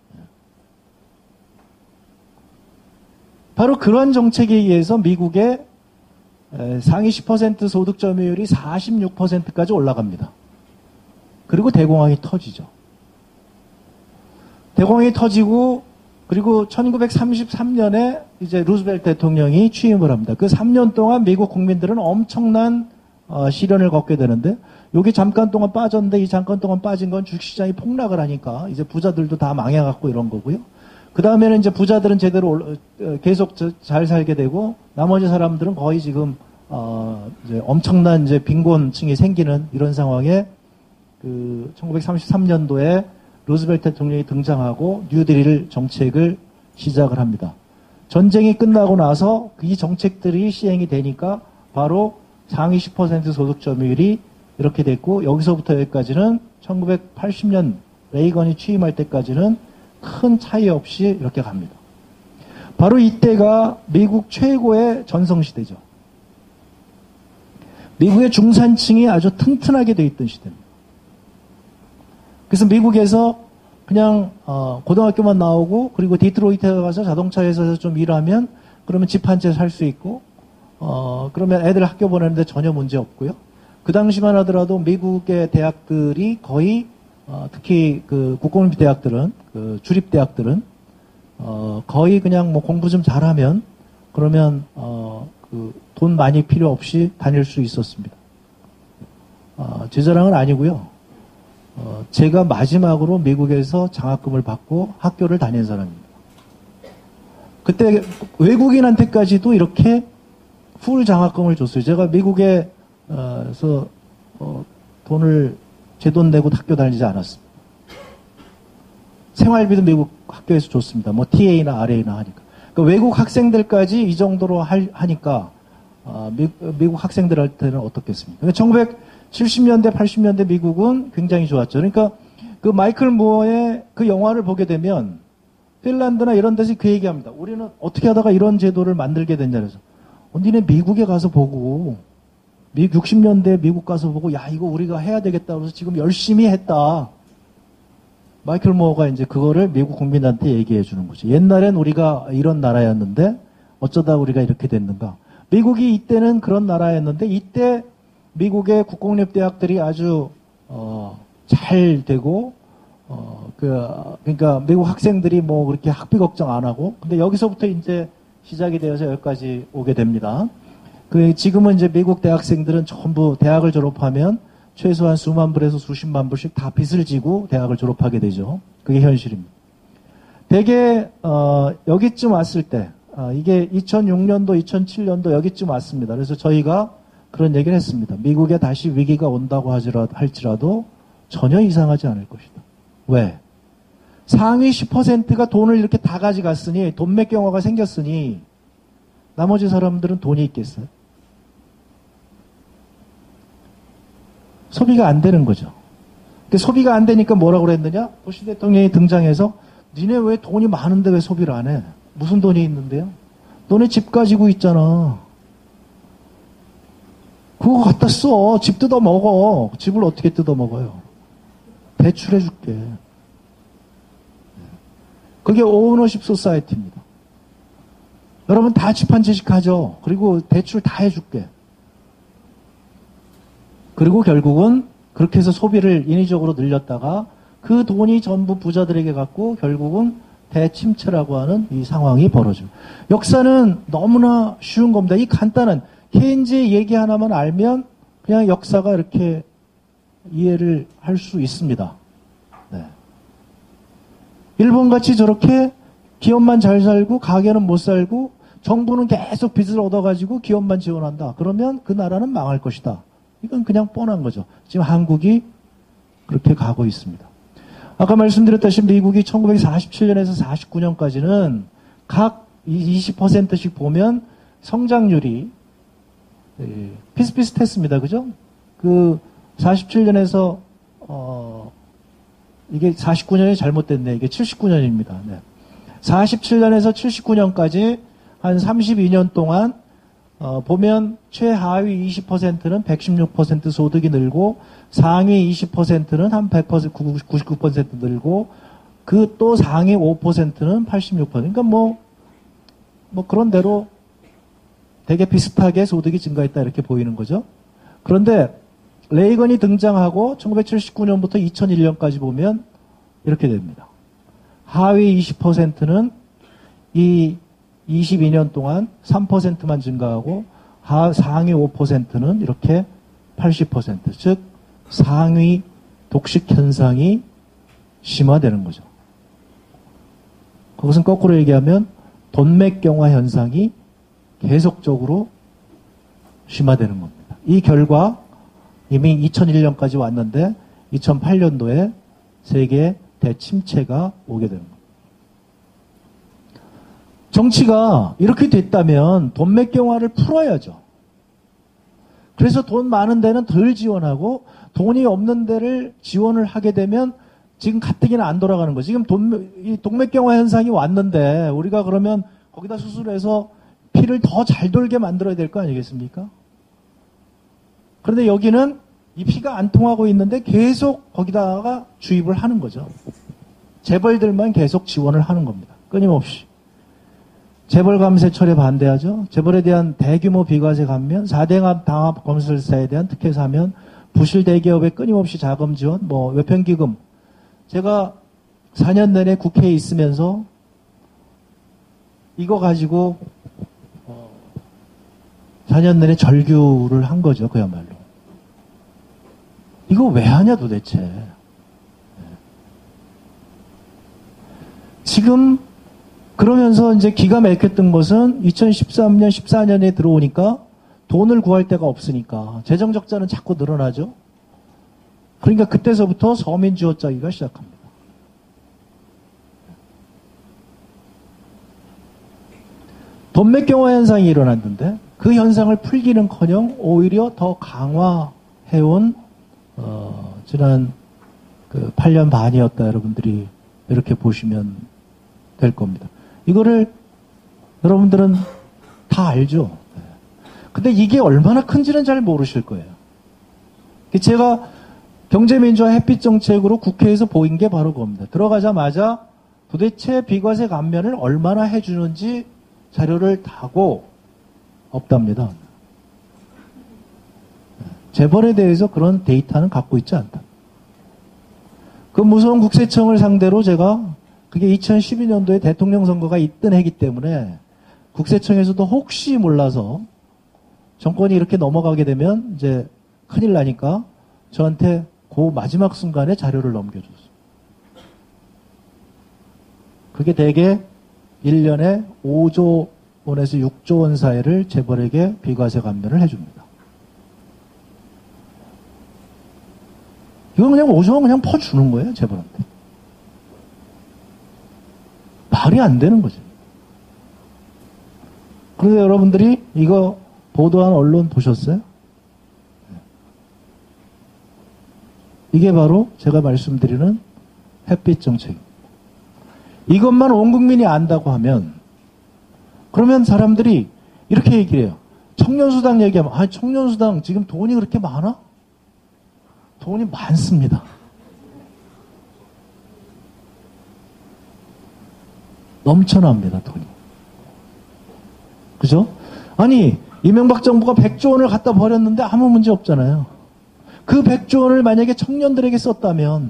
바로 그런 정책에 의해서 미국의 상위 10% 소득 점유율이 46%까지 올라갑니다. 그리고 대공황이 터지죠. 대공황이 터지고 그리고 1933년에 이제 루즈벨트 대통령이 취임을 합니다. 그 3년 동안 미국 국민들은 엄청난 시련을 겪게 되는데 여기 잠깐 동안 빠졌는데 이 잠깐 동안 빠진 건 주식시장이 폭락을 하니까 이제 부자들도 다 망해갖고 이런 거고요. 그 다음에는 이제 부자들은 제대로 계속 잘 살게 되고 나머지 사람들은 거의 지금 이제 엄청난 이제 빈곤층이 생기는 이런 상황에 그 1933년도에 루즈벨트 대통령이 등장하고 뉴딜 정책을 시작을 합니다. 전쟁이 끝나고 나서 이 정책들이 시행이 되니까 바로 상위 10% 소득 점유율이 이렇게 됐고 여기서부터 여기까지는 1980년 레이건이 취임할 때까지는 큰 차이 없이 이렇게 갑니다. 바로 이때가 미국 최고의 전성시대죠. 미국의 중산층이 아주 튼튼하게 돼 있던 시대입니다. 그래서 미국에서 그냥 고등학교만 나오고 그리고 디트로이트에 가서 자동차 회사에서 좀 일하면 그러면 집 한 채 살 수 있고 그러면 애들 학교 보내는데 전혀 문제 없고요. 그 당시만 하더라도 미국의 대학들이 거의 특히 그 국공립 대학들은 그 주립 대학들은 거의 그냥 뭐 공부 좀 잘하면 그러면 그 돈 많이 필요 없이 다닐 수 있었습니다. 제 자랑은 아니고요. 제가 마지막으로 미국에서 장학금을 받고 학교를 다닌 사람입니다. 그때 외국인한테까지도 이렇게 풀 장학금을 줬어요. 제가 미국에서 돈을 제 돈 내고 학교 다니지 않았습니다. 생활비도 미국 학교에서 줬습니다. 뭐 TA나 RA나 하니까. 그러니까 외국 학생들까지 이 정도로 하니까 미국 학생들한테는 어떻겠습니까? 그러니까 1970년대, 80년대 미국은 굉장히 좋았죠. 그러니까 그 마이클 무어의 그 영화를 보게 되면 핀란드나 이런 데서 그 얘기합니다. 우리는 어떻게 하다가 이런 제도를 만들게 됐냐 그래서 니네 미국에 가서 보고 60년대 미국 가서 보고 야 이거 우리가 해야 되겠다 그래서 지금 열심히 했다. 마이클 무어가 이제 그거를 미국 국민한테 얘기해 주는 거죠. 옛날엔 우리가 이런 나라였는데 어쩌다 우리가 이렇게 됐는가. 미국이 이때는 그런 나라였는데 이때 미국의 국공립 대학들이 아주 잘 되고 그러니까 미국 학생들이 뭐 그렇게 학비 걱정 안 하고 근데 여기서부터 이제 시작이 되어서 여기까지 오게 됩니다. 지금은 이제 미국 대학생들은 전부 대학을 졸업하면 최소한 수만 불에서 수십만 불씩 다 빚을 지고 대학을 졸업하게 되죠. 그게 현실입니다. 대개 여기쯤 왔을 때 이게 2006년도, 2007년도 여기쯤 왔습니다. 그래서 저희가 그런 얘기를 했습니다. 미국에 다시 위기가 온다고 할지라도 전혀 이상하지 않을 것이다. 왜? 상위 10%가 돈을 이렇게 다 가져갔으니 돈맥 경화가 생겼으니 나머지 사람들은 돈이 있겠어요? 소비가 안 되는 거죠. 소비가 안 되니까 뭐라고 그랬느냐? 부시 대통령이 등장해서 니네 왜 돈이 많은데 왜 소비를 안 해? 무슨 돈이 있는데요? 너네 집 가지고 있잖아. 그거 갖다 써. 집 뜯어 먹어. 집을 어떻게 뜯어 먹어요? 대출해 줄게. 그게 오너십 소사이티입니다. 여러분 다 집 한 채씩 가져. 그리고 대출 다 해줄게. 그리고 결국은 그렇게 해서 소비를 인위적으로 늘렸다가 그 돈이 전부 부자들에게 갔고 결국은 대침체라고 하는 이 상황이 벌어져요. 역사는 너무나 쉬운 겁니다. 이 간단한 케인즈의 얘기 하나만 알면 그냥 역사가 이렇게 이해를 할 수 있습니다. 네. 일본같이 저렇게 기업만 잘 살고 가게는 못 살고 정부는 계속 빚을 얻어가지고 기업만 지원한다. 그러면 그 나라는 망할 것이다. 이건 그냥 뻔한 거죠. 지금 한국이 그렇게 가고 있습니다. 아까 말씀드렸다시피 미국이 1947년에서 49년까지는 각 20%씩 보면 성장률이 비슷비슷했습니다. 그죠? 47년에서 이게 49년이 잘못됐네. 이게 79년입니다. 네. 47년에서 79년까지 한 32년 동안 보면 최하위 20%는 116% 소득이 늘고 상위 20%는 한 100% 99% 늘고 그 또 상위 5%는 86%. 그러니까 뭐 그런 대로 되게 비슷하게 소득이 증가했다 이렇게 보이는 거죠. 그런데 레이건이 등장하고 1979년부터 2001년까지 보면 이렇게 됩니다. 하위 20%는 이 22년 동안 3%만 증가하고 상위 5%는 이렇게 80%, 즉 상위 독식 현상이 심화되는 거죠. 그것은 거꾸로 얘기하면 돈맥경화 현상이 계속적으로 심화되는 겁니다. 이 결과 이미 2001년까지 왔는데 2008년도에 세계 대침체가 오게 되는 겁니다. 정치가 이렇게 됐다면 돈맥경화를 풀어야죠. 그래서 돈 많은 데는 덜 지원하고 돈이 없는 데를 지원을 하게 되면 지금 가뜩이나 안 돌아가는 거죠. 지금 이 동맥경화 현상이 왔는데 우리가 그러면 거기다 수술해서 피를 더 잘 돌게 만들어야 될 거 아니겠습니까? 그런데 여기는 이 피가 안 통하고 있는데 계속 거기다가 주입을 하는 거죠. 재벌들만 계속 지원을 하는 겁니다. 끊임없이. 재벌 감세철에 반대하죠. 재벌에 대한 대규모 비과세 감면, 4대 당합 건설사에 대한 특혜 사면, 부실 대기업에 끊임없이 자금 지원, 외편기금. 제가 4년 내내 국회에 있으면서 이거 가지고 4년 내내 절규를 한 거죠. 그야말로. 이거 왜 하냐 도대체. 지금 그러면서 이제 기가 막혔던 것은 2013년, 14년에 들어오니까 돈을 구할 데가 없으니까 재정 적자는 자꾸 늘어나죠. 그러니까 그때서부터 서민 쥐어짜기가 시작합니다. 돈맥경화 현상이 일어났는데 그 현상을 풀기는커녕 오히려 더 강화해온 지난 8년 반이었다 여러분들이 이렇게 보시면 될 겁니다. 이거를 여러분들은 다 알죠. 근데 이게 얼마나 큰지는 잘 모르실 거예요. 제가 경제민주화 햇빛 정책으로 국회에서 보인 게 바로 그겁니다. 들어가자마자 도대체 비과세 감면을 얼마나 해주는지 자료를 다고 없답니다. 재벌에 대해서 그런 데이터는 갖고 있지 않다. 그 무서운 국세청을 상대로 제가 그게 2012년도에 대통령 선거가 있던 해기 때문에 국세청에서도 혹시 몰라서 정권이 이렇게 넘어가게 되면 이제 큰일 나니까 저한테 그 마지막 순간에 자료를 넘겨줬어요. 그게 대개 1년에 5조 원에서 6조 원 사이를 재벌에게 비과세 감면을 해줍니다. 이건 그냥 5조 원 그냥 퍼주는 거예요, 재벌한테. 말이 안 되는 거죠. 그래서 여러분들이 이거 보도한 언론 보셨어요? 이게 바로 제가 말씀드리는 햇빛 정책입니다. 이것만 온 국민이 안다고 하면 그러면 사람들이 이렇게 얘기를 해요. 청년수당 얘기하면 청년수당 지금 돈이 그렇게 많아? 돈이 많습니다. 넘쳐납니다, 돈이. 그죠? 아니, 이명박 정부가 100조 원을 갖다 버렸는데 아무 문제 없잖아요. 그 100조 원을 만약에 청년들에게 썼다면,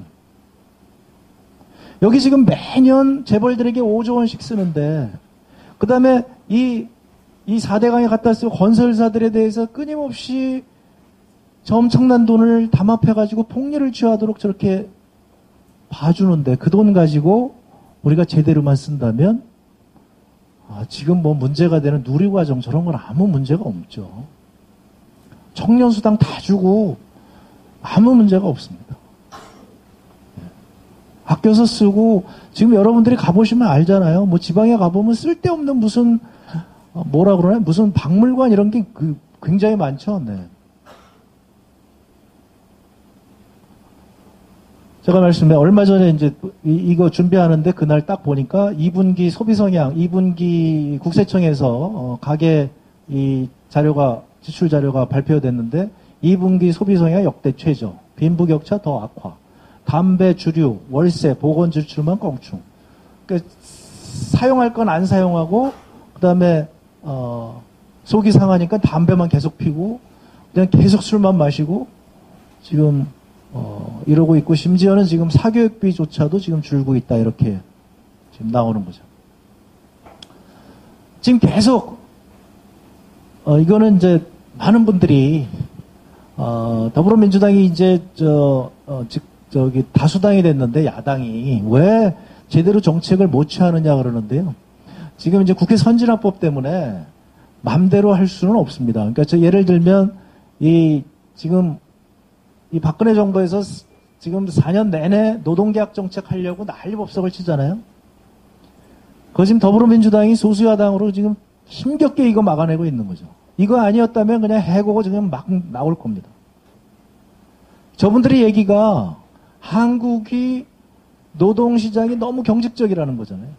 여기 지금 매년 재벌들에게 5조 원씩 쓰는데, 그 다음에 이 4대강에 갖다 쓰고 건설사들에 대해서 끊임없이 저 엄청난 돈을 담합해가지고 폭리를 취하도록 저렇게 봐주는데, 그 돈 가지고 우리가 제대로만 쓴다면 지금 문제가 되는 누리과정 저런 건 아무 문제가 없죠. 청년수당 다 주고 아무 문제가 없습니다. 아껴서 쓰고 지금 여러분들이 가보시면 알잖아요. 지방에 가보면 쓸데없는 무슨 뭐라 그러나 무슨 박물관 이런 게 굉장히 많죠. 네. 제가 말씀해 얼마 전에 이제 이거 준비하는데 그날 딱 보니까 2분기 소비 성향, 2분기 국세청에서 가계 이 자료가 지출 자료가 발표됐는데 2분기 소비 성향 역대 최저, 빈부격차 더 악화, 담배, 주류, 월세, 보건 지출만 껑충. 그러니까 사용할 건 안 사용하고 그다음에 속이 상하니까 담배만 계속 피고 그냥 계속 술만 마시고 지금 이러고 있고 심지어는 지금 사교육비조차도 지금 줄고 있다 이렇게 지금 나오는 거죠. 지금 계속 이거는 이제 많은 분들이 더불어민주당이 이제 저기 다수당이 됐는데 야당이 왜 제대로 정책을 못 취하느냐 그러는데요. 지금 이제 국회 선진화법 때문에 맘대로 할 수는 없습니다. 그러니까 예를 들면 지금 이 박근혜 정부에서 지금 4년 내내 노동계약 정책 하려고 난리법석을 치잖아요. 그거 지금 더불어민주당이 소수야당으로 지금 힘겹게 이거 막아내고 있는 거죠. 이거 아니었다면 그냥 해고가 지금 막 나올 겁니다. 저분들의 얘기가 한국이 노동시장이 너무 경직적이라는 거잖아요.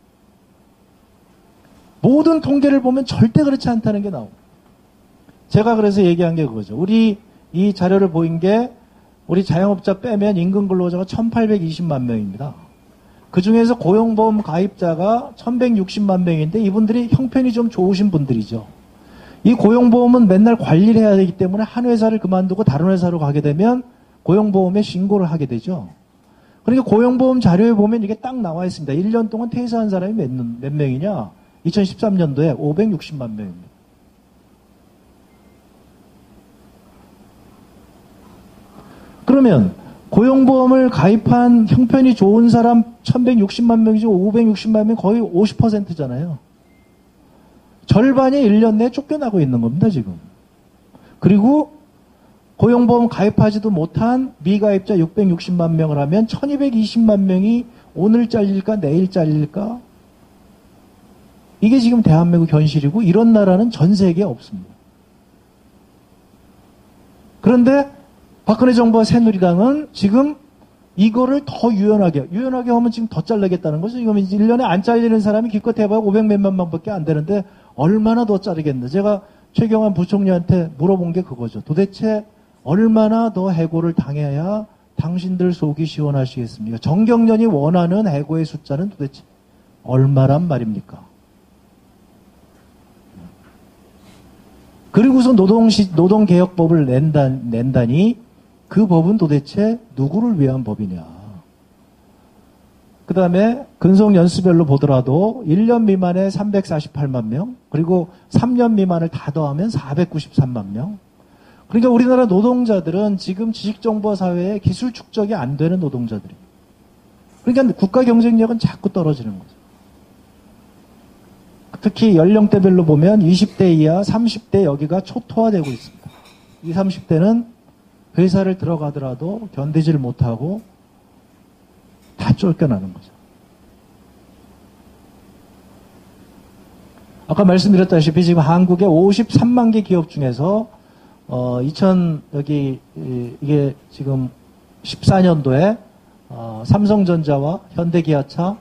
모든 통계를 보면 절대 그렇지 않다는 게 나오고. 제가 그래서 얘기한 게 그거죠. 우리 이 자료를 보인 게 우리 자영업자 빼면 임금 근로자가 1820만 명입니다. 그 중에서 고용보험 가입자가 1160만 명인데 이분들이 형편이 좀 좋으신 분들이죠. 이 고용보험은 맨날 관리를 해야 되기 때문에 한 회사를 그만두고 다른 회사로 가게 되면 고용보험에 신고를 하게 되죠. 그러니까 고용보험 자료에 보면 이게 딱 나와 있습니다. 1년 동안 퇴사한 사람이 몇 명이냐? 2013년도에 560만 명입니다. 그러면 고용보험을 가입한 형편이 좋은 사람 1160만 명이죠. 560만 명 거의 50%잖아요. 절반이 1년 내에 쫓겨나고 있는 겁니다, 지금. 그리고 고용보험 가입하지도 못한 미가입자 660만 명을 하면 1220만 명이 오늘 잘릴까 내일 잘릴까? 이게 지금 대한민국 현실이고 이런 나라는 전 세계에 없습니다. 그런데 박근혜 정부와 새누리당은 지금 이거를 더 유연하게 하면 지금 더 잘라겠다는 거죠. 지금 1년에 안 잘리는 사람이 기껏 해봐야 500몇만 명밖에 안 되는데 얼마나 더 자르겠나. 제가 최경환 부총리한테 물어본 게 그거죠. 도대체 얼마나 더 해고를 당해야 당신들 속이 시원하시겠습니까? 정경련이 원하는 해고의 숫자는 도대체 얼마란 말입니까? 그리고서 노동개혁법을 낸다니 그 법은 도대체 누구를 위한 법이냐. 그 다음에 근속연수별로 보더라도 1년 미만에 348만 명, 그리고 3년 미만을 다 더하면 493만 명. 그러니까 우리나라 노동자들은 지금 지식정보 사회에 기술 축적이 안 되는 노동자들이에요. 그러니까 국가 경쟁력은 자꾸 떨어지는 거죠. 특히 연령대별로 보면 20대 이하, 30대 여기가 초토화되고 있습니다. 20, 30대는 회사를 들어가더라도 견디지를 못하고 다 쫓겨나는 거죠. 아까 말씀드렸다시피 지금 한국의 53만 개 기업 중에서 이게 지금 14년도에 삼성전자와 현대기아차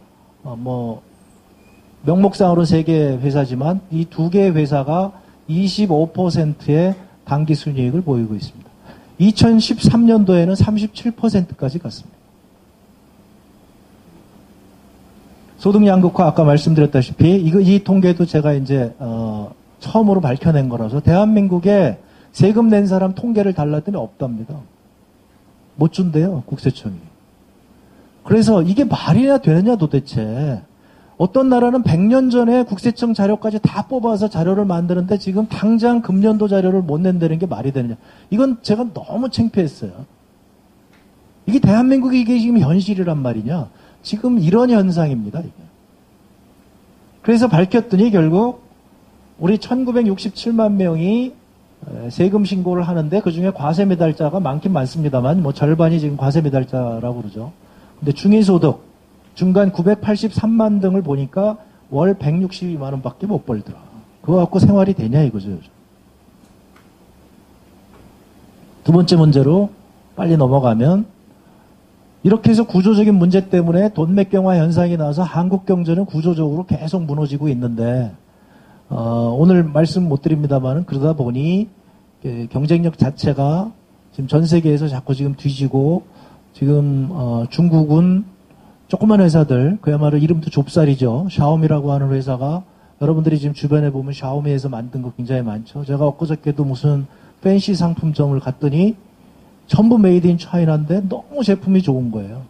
명목상으로 3개 회사지만 이 2개의 회사가 25%의 당기 순이익을 보이고 있습니다. 2013년도에는 37%까지 갔습니다. 소득 양극화 아까 말씀드렸다시피 이 통계도 제가 이제 처음으로 밝혀낸 거라서 대한민국에 세금 낸 사람 통계를 달랐더니 없답니다. 못 준대요, 국세청이. 그래서 이게 말이나 되느냐 도대체. 어떤 나라는 100년 전에 국세청 자료까지 다 뽑아서 자료를 만드는데 지금 당장 금년도 자료를 못 낸다는 게 말이 되느냐. 이건 제가 너무 창피했어요. 이게 대한민국이 이게 지금 현실이란 말이냐. 지금 이런 현상입니다. 이게. 그래서 밝혔더니 결국 우리 1967만 명이 세금 신고를 하는데 그중에 과세 매달자가 많긴 많습니다만 절반이 지금 과세 매달자라고 그러죠. 근데 중위소득 중간 983만 등을 보니까 월 162만 원밖에 못 벌더라. 그거 갖고 생활이 되냐 이거죠. 요즘. 두 번째 문제로 빨리 넘어가면 이렇게 해서 구조적인 문제 때문에 돈맥경화 현상이 나와서 한국 경제는 구조적으로 계속 무너지고 있는데, 오늘 말씀 못 드립니다만은 그러다 보니 경쟁력 자체가 지금 전 세계에서 자꾸 지금 뒤지고, 지금 중국은 조그만 회사들, 그야말로 이름도 좁쌀이죠. 샤오미라고 하는 회사가, 여러분들이 지금 주변에 보면 샤오미에서 만든 거 굉장히 많죠. 제가 엊그저께도 무슨 팬시 상품점을 갔더니 전부 메이드 인 차이나인데 너무 제품이 좋은 거예요.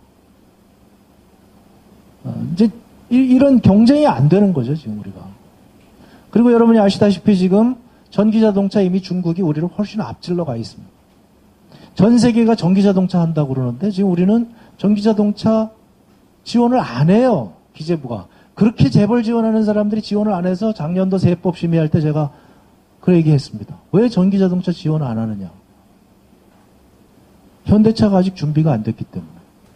이제 이런 경쟁이 안 되는 거죠, 지금 우리가. 그리고 여러분이 아시다시피 지금 전기자동차 이미 중국이 우리를 훨씬 앞질러 가 있습니다. 전 세계가 전기자동차 한다고 그러는데 지금 우리는 전기자동차 지원을 안 해요, 기재부가. 그렇게 재벌 지원하는 사람들이 지원을 안 해서 작년도 세법 심의할 때 제가 그 얘기했습니다. 왜 전기자동차 지원을 안 하느냐. 현대차가 아직 준비가 안 됐기 때문에.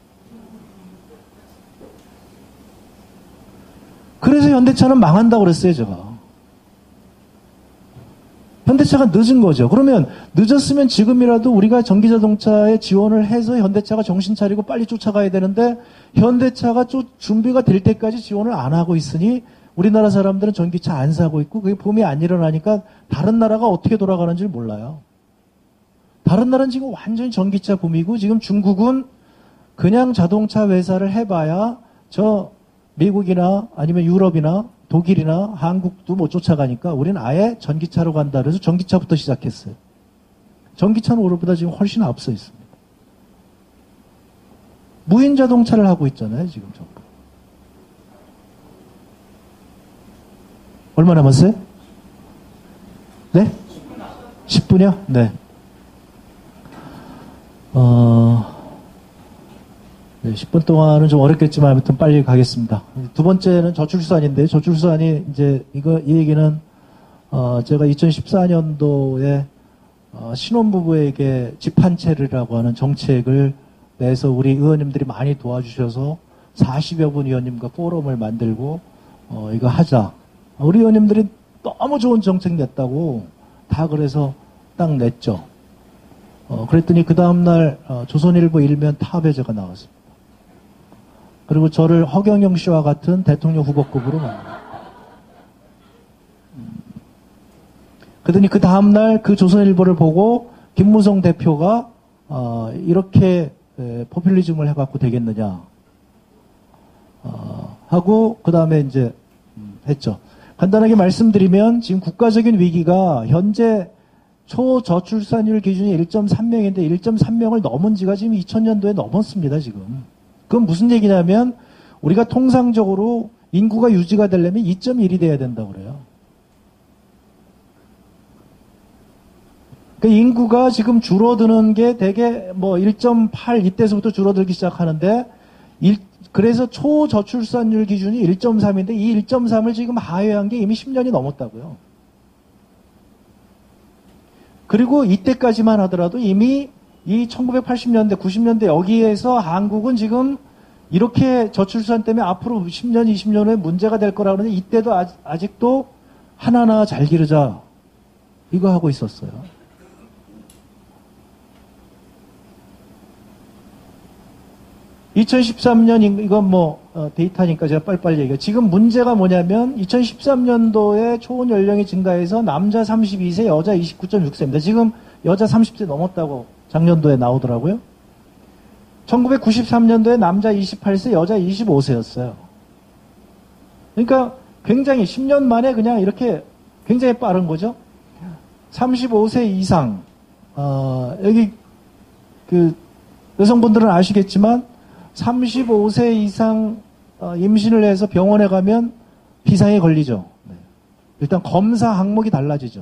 그래서 현대차는 망한다고 그랬어요, 제가. 현대차가 늦은 거죠. 그러면 늦었으면 지금이라도 우리가 전기자동차에 지원을 해서 현대차가 정신 차리고 빨리 쫓아가야 되는데 현대차가 준비가 될 때까지 지원을 안 하고 있으니 우리나라 사람들은 전기차 안 사고 있고 그게 붐이 안 일어나니까 다른 나라가 어떻게 돌아가는지 몰라요. 다른 나라는 지금 완전히 전기차 붐이고 지금 중국은 그냥 자동차 회사를 해봐야 저 미국이나 아니면 유럽이나 독일이나 한국도 못 쫓아가니까 우리는 아예 전기차로 간다 그래서 전기차부터 시작했어요. 전기차는 우리보다 지금 훨씬 앞서 있습니다. 무인 자동차를 하고 있잖아요, 지금 전부. 얼마 남았어요? 네? 10분이요? 네. 네, 10분 동안은 좀 어렵겠지만 아무튼 빨리 가겠습니다. 두 번째는 저출산인데 저출산이 이제 이 얘기는 제가 2014년도에 신혼부부에게 집 한 채를이라고 하는 정책을 내서 우리 의원님들이 많이 도와주셔서 40여 분 의원님과 포럼을 만들고 이거 하자. 우리 의원님들이 너무 좋은 정책 냈다고 다 그래서 딱 냈죠. 그랬더니 그 다음날 조선일보 일면 탑에제가 나왔습니다. 그리고 저를 허경영 씨와 같은 대통령 후보급으로 만났어요. 그러더니 그 다음날 그 조선일보를 보고 김무성 대표가 이렇게 포퓰리즘을 해갖고 되겠느냐 하고 그 다음에 이제 했죠. 간단하게 말씀드리면 지금 국가적인 위기가 현재 초저출산율 기준이 1.3명인데 1.3명을 넘은 지가 지금 2000년도에 넘었습니다, 지금. 그건 무슨 얘기냐면 우리가 통상적으로 인구가 유지가 되려면 2.1이 돼야 된다고 그래요. 그러니까 인구가 지금 줄어드는 게 대개 뭐 1.8 이때서부터 줄어들기 시작하는데 그래서 초저출산율 기준이 1.3인데 이 1.3을 지금 하회한 게 이미 10년이 넘었다고요. 그리고 이때까지만 하더라도 이미 이 1980년대, 90년대 여기에서 한국은 지금 이렇게 저출산 때문에 앞으로 10년, 20년 후에 문제가 될 거라고 하는데 이때도 아직도 하나하나 잘 기르자 이거 하고 있었어요. (2013년) 이건 뭐 데이터니까 제가 빨리빨리 얘기해요. 지금 문제가 뭐냐면 2013년도에 초혼 연령이 증가해서 남자 32세, 여자 29.6세입니다. 지금 여자 30세 넘었다고 작년도에 나오더라고요. 1993년도에 남자 28세, 여자 25세였어요. 그러니까 굉장히 10년 만에 그냥 이렇게 굉장히 빠른 거죠. 35세 이상 여기 그 여성분들은 아시겠지만 35세 이상 임신을 해서 병원에 가면 비상에 걸리죠. 일단 검사 항목이 달라지죠.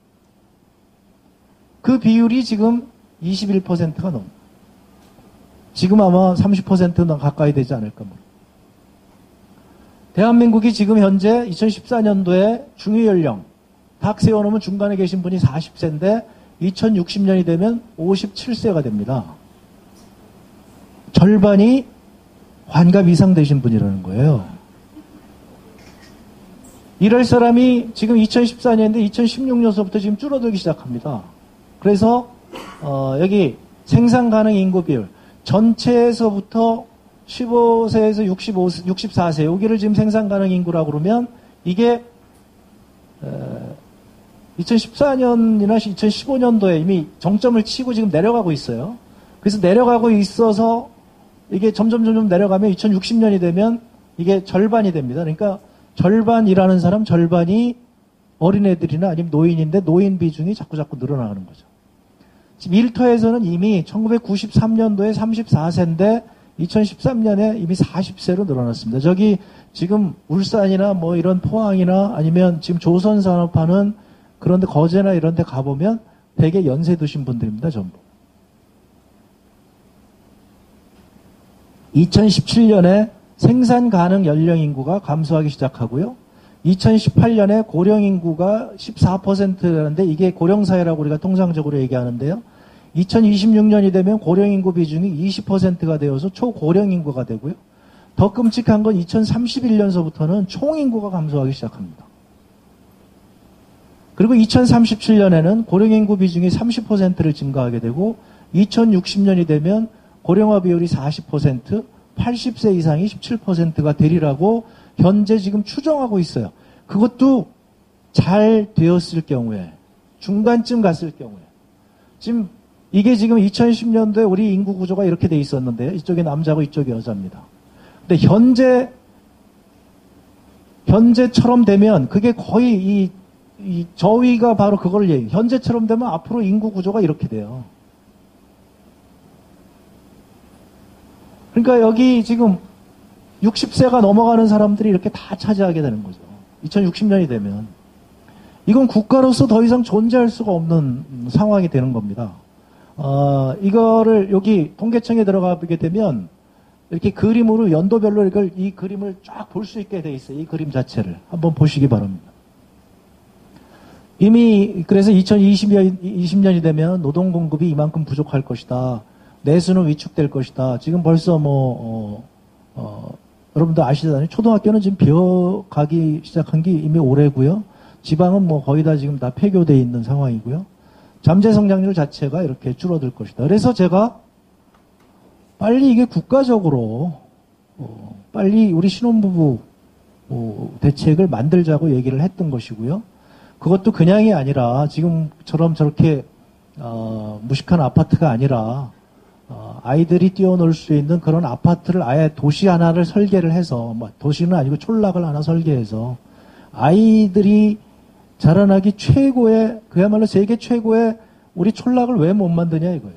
그 비율이 지금 21%가 넘어요. 지금 아마 30%는 가까이 되지 않을까 모르겠어요. 대한민국이 지금 현재 2014년도에 중위연령 딱 세워놓으면 중간에 계신 분이 40세인데 2060년이 되면 57세가 됩니다. 절반이 환갑 이상 되신 분이라는 거예요. 이럴 사람이 지금 2014년인데 2016년서부터 지금 줄어들기 시작합니다. 그래서 여기 생산 가능 인구 비율 전체에서부터 15세에서 64세, 여기를 지금 생산 가능 인구라고 그러면 이게 2014년이나 2015년도에 이미 정점을 치고 지금 내려가고 있어요. 그래서 내려가고 있어서 이게 점점 내려가면 2060년이 되면 이게 절반이 됩니다. 그러니까 절반 일하는 사람 절반이 어린애들이나 아니면 노인인데 노인 비중이 자꾸 늘어나가는 거죠. 지금 일터에서는 이미 1993년도에 34세인데 2013년에 이미 40세로 늘어났습니다. 저기 지금 울산이나 뭐 이런 포항이나 아니면 지금 조선산업하는 그런데 거제나 이런 데 가보면 되게 연세 드신 분들입니다. 전부. 2017년에 생산 가능 연령 인구가 감소하기 시작하고요. 2018년에 고령 인구가 14%라는데 이게 고령사회라고 우리가 통상적으로 얘기하는데요. 2026년이 되면 고령 인구 비중이 20%가 되어서 초고령 인구가 되고요. 더 끔찍한 건 2031년서부터는 총 인구가 감소하기 시작합니다. 그리고 2037년에는 고령 인구 비중이 30%를 증가하게 되고 2060년이 되면 고령화 비율이 40%, 80세 이상이 17%가 되리라고 현재 지금 추정하고 있어요. 그것도 잘 되었을 경우에, 중간쯤 갔을 경우에. 지금 이게 지금 2010년도에 우리 인구 구조가 이렇게 돼 있었는데 이쪽이 남자고 이쪽이 여자입니다. 근데 현재처럼 되면 그게 거의 이 저위가 바로 그걸 얘기해요. 현재처럼 되면 앞으로 인구 구조가 이렇게 돼요. 그러니까 여기 지금 60세가 넘어가는 사람들이 이렇게 다 차지하게 되는 거죠. 2060년이 되면. 이건 국가로서 더 이상 존재할 수가 없는 상황이 되는 겁니다. 이거를 여기 통계청에 들어가게 되면 이렇게 그림으로 연도별로 이 그림을 쫙 볼 수 있게 돼 있어요. 이 그림 자체를. 한번 보시기 바랍니다. 이미 그래서 2020년이 되면 노동 공급이 이만큼 부족할 것이다. 내수는 위축될 것이다. 지금 벌써 여러분들 아시잖아요. 초등학교는 지금 비어가기 시작한 게 이미 올해고요. 지방은 뭐 거의 다 지금 다 폐교되어 있는 상황이고요. 잠재 성장률 자체가 이렇게 줄어들 것이다. 그래서 제가 빨리 이게 국가적으로 빨리 우리 신혼부부 대책을 만들자고 얘기를 했던 것이고요. 그것도 그냥이 아니라 지금처럼 저렇게 무식한 아파트가 아니라 아이들이 뛰어놀 수 있는 그런 아파트를 아예 도시 하나를 설계를 해서, 도시는 아니고 촌락을 하나 설계해서 아이들이 자라나기 최고의, 그야말로 세계 최고의 우리 촌락을 왜 못 만드냐 이거예요.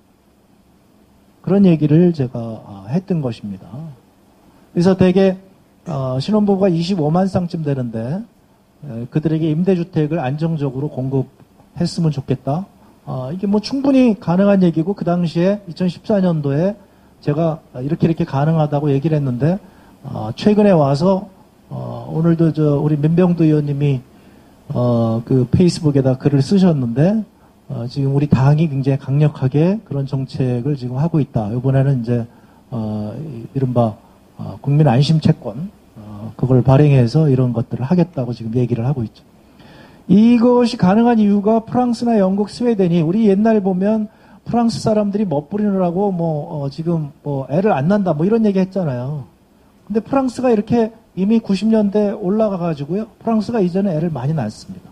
그런 얘기를 제가 했던 것입니다. 그래서 되게 신혼부부가 25만 쌍쯤 되는데 그들에게 임대주택을 안정적으로 공급했으면 좋겠다. 이게 뭐 충분히 가능한 얘기고, 그 당시에 2014년도에 제가 이렇게 가능하다고 얘기를 했는데, 최근에 와서, 오늘도 우리 민병두 의원님이, 그 페이스북에다 글을 쓰셨는데, 지금 우리 당이 굉장히 강력하게 그런 정책을 지금 하고 있다. 이번에는 이제, 이른바, 국민 안심 채권, 그걸 발행해서 이런 것들을 하겠다고 지금 얘기를 하고 있죠. 이것이 가능한 이유가 프랑스나 영국, 스웨덴이, 우리 옛날 보면 프랑스 사람들이 멋부리느라고 지금 애를 안 난다 이런 얘기 했잖아요. 근데 프랑스가 이렇게 이미 90년대 올라가 가지고요. 프랑스가 이전에 애를 많이 낳습니다.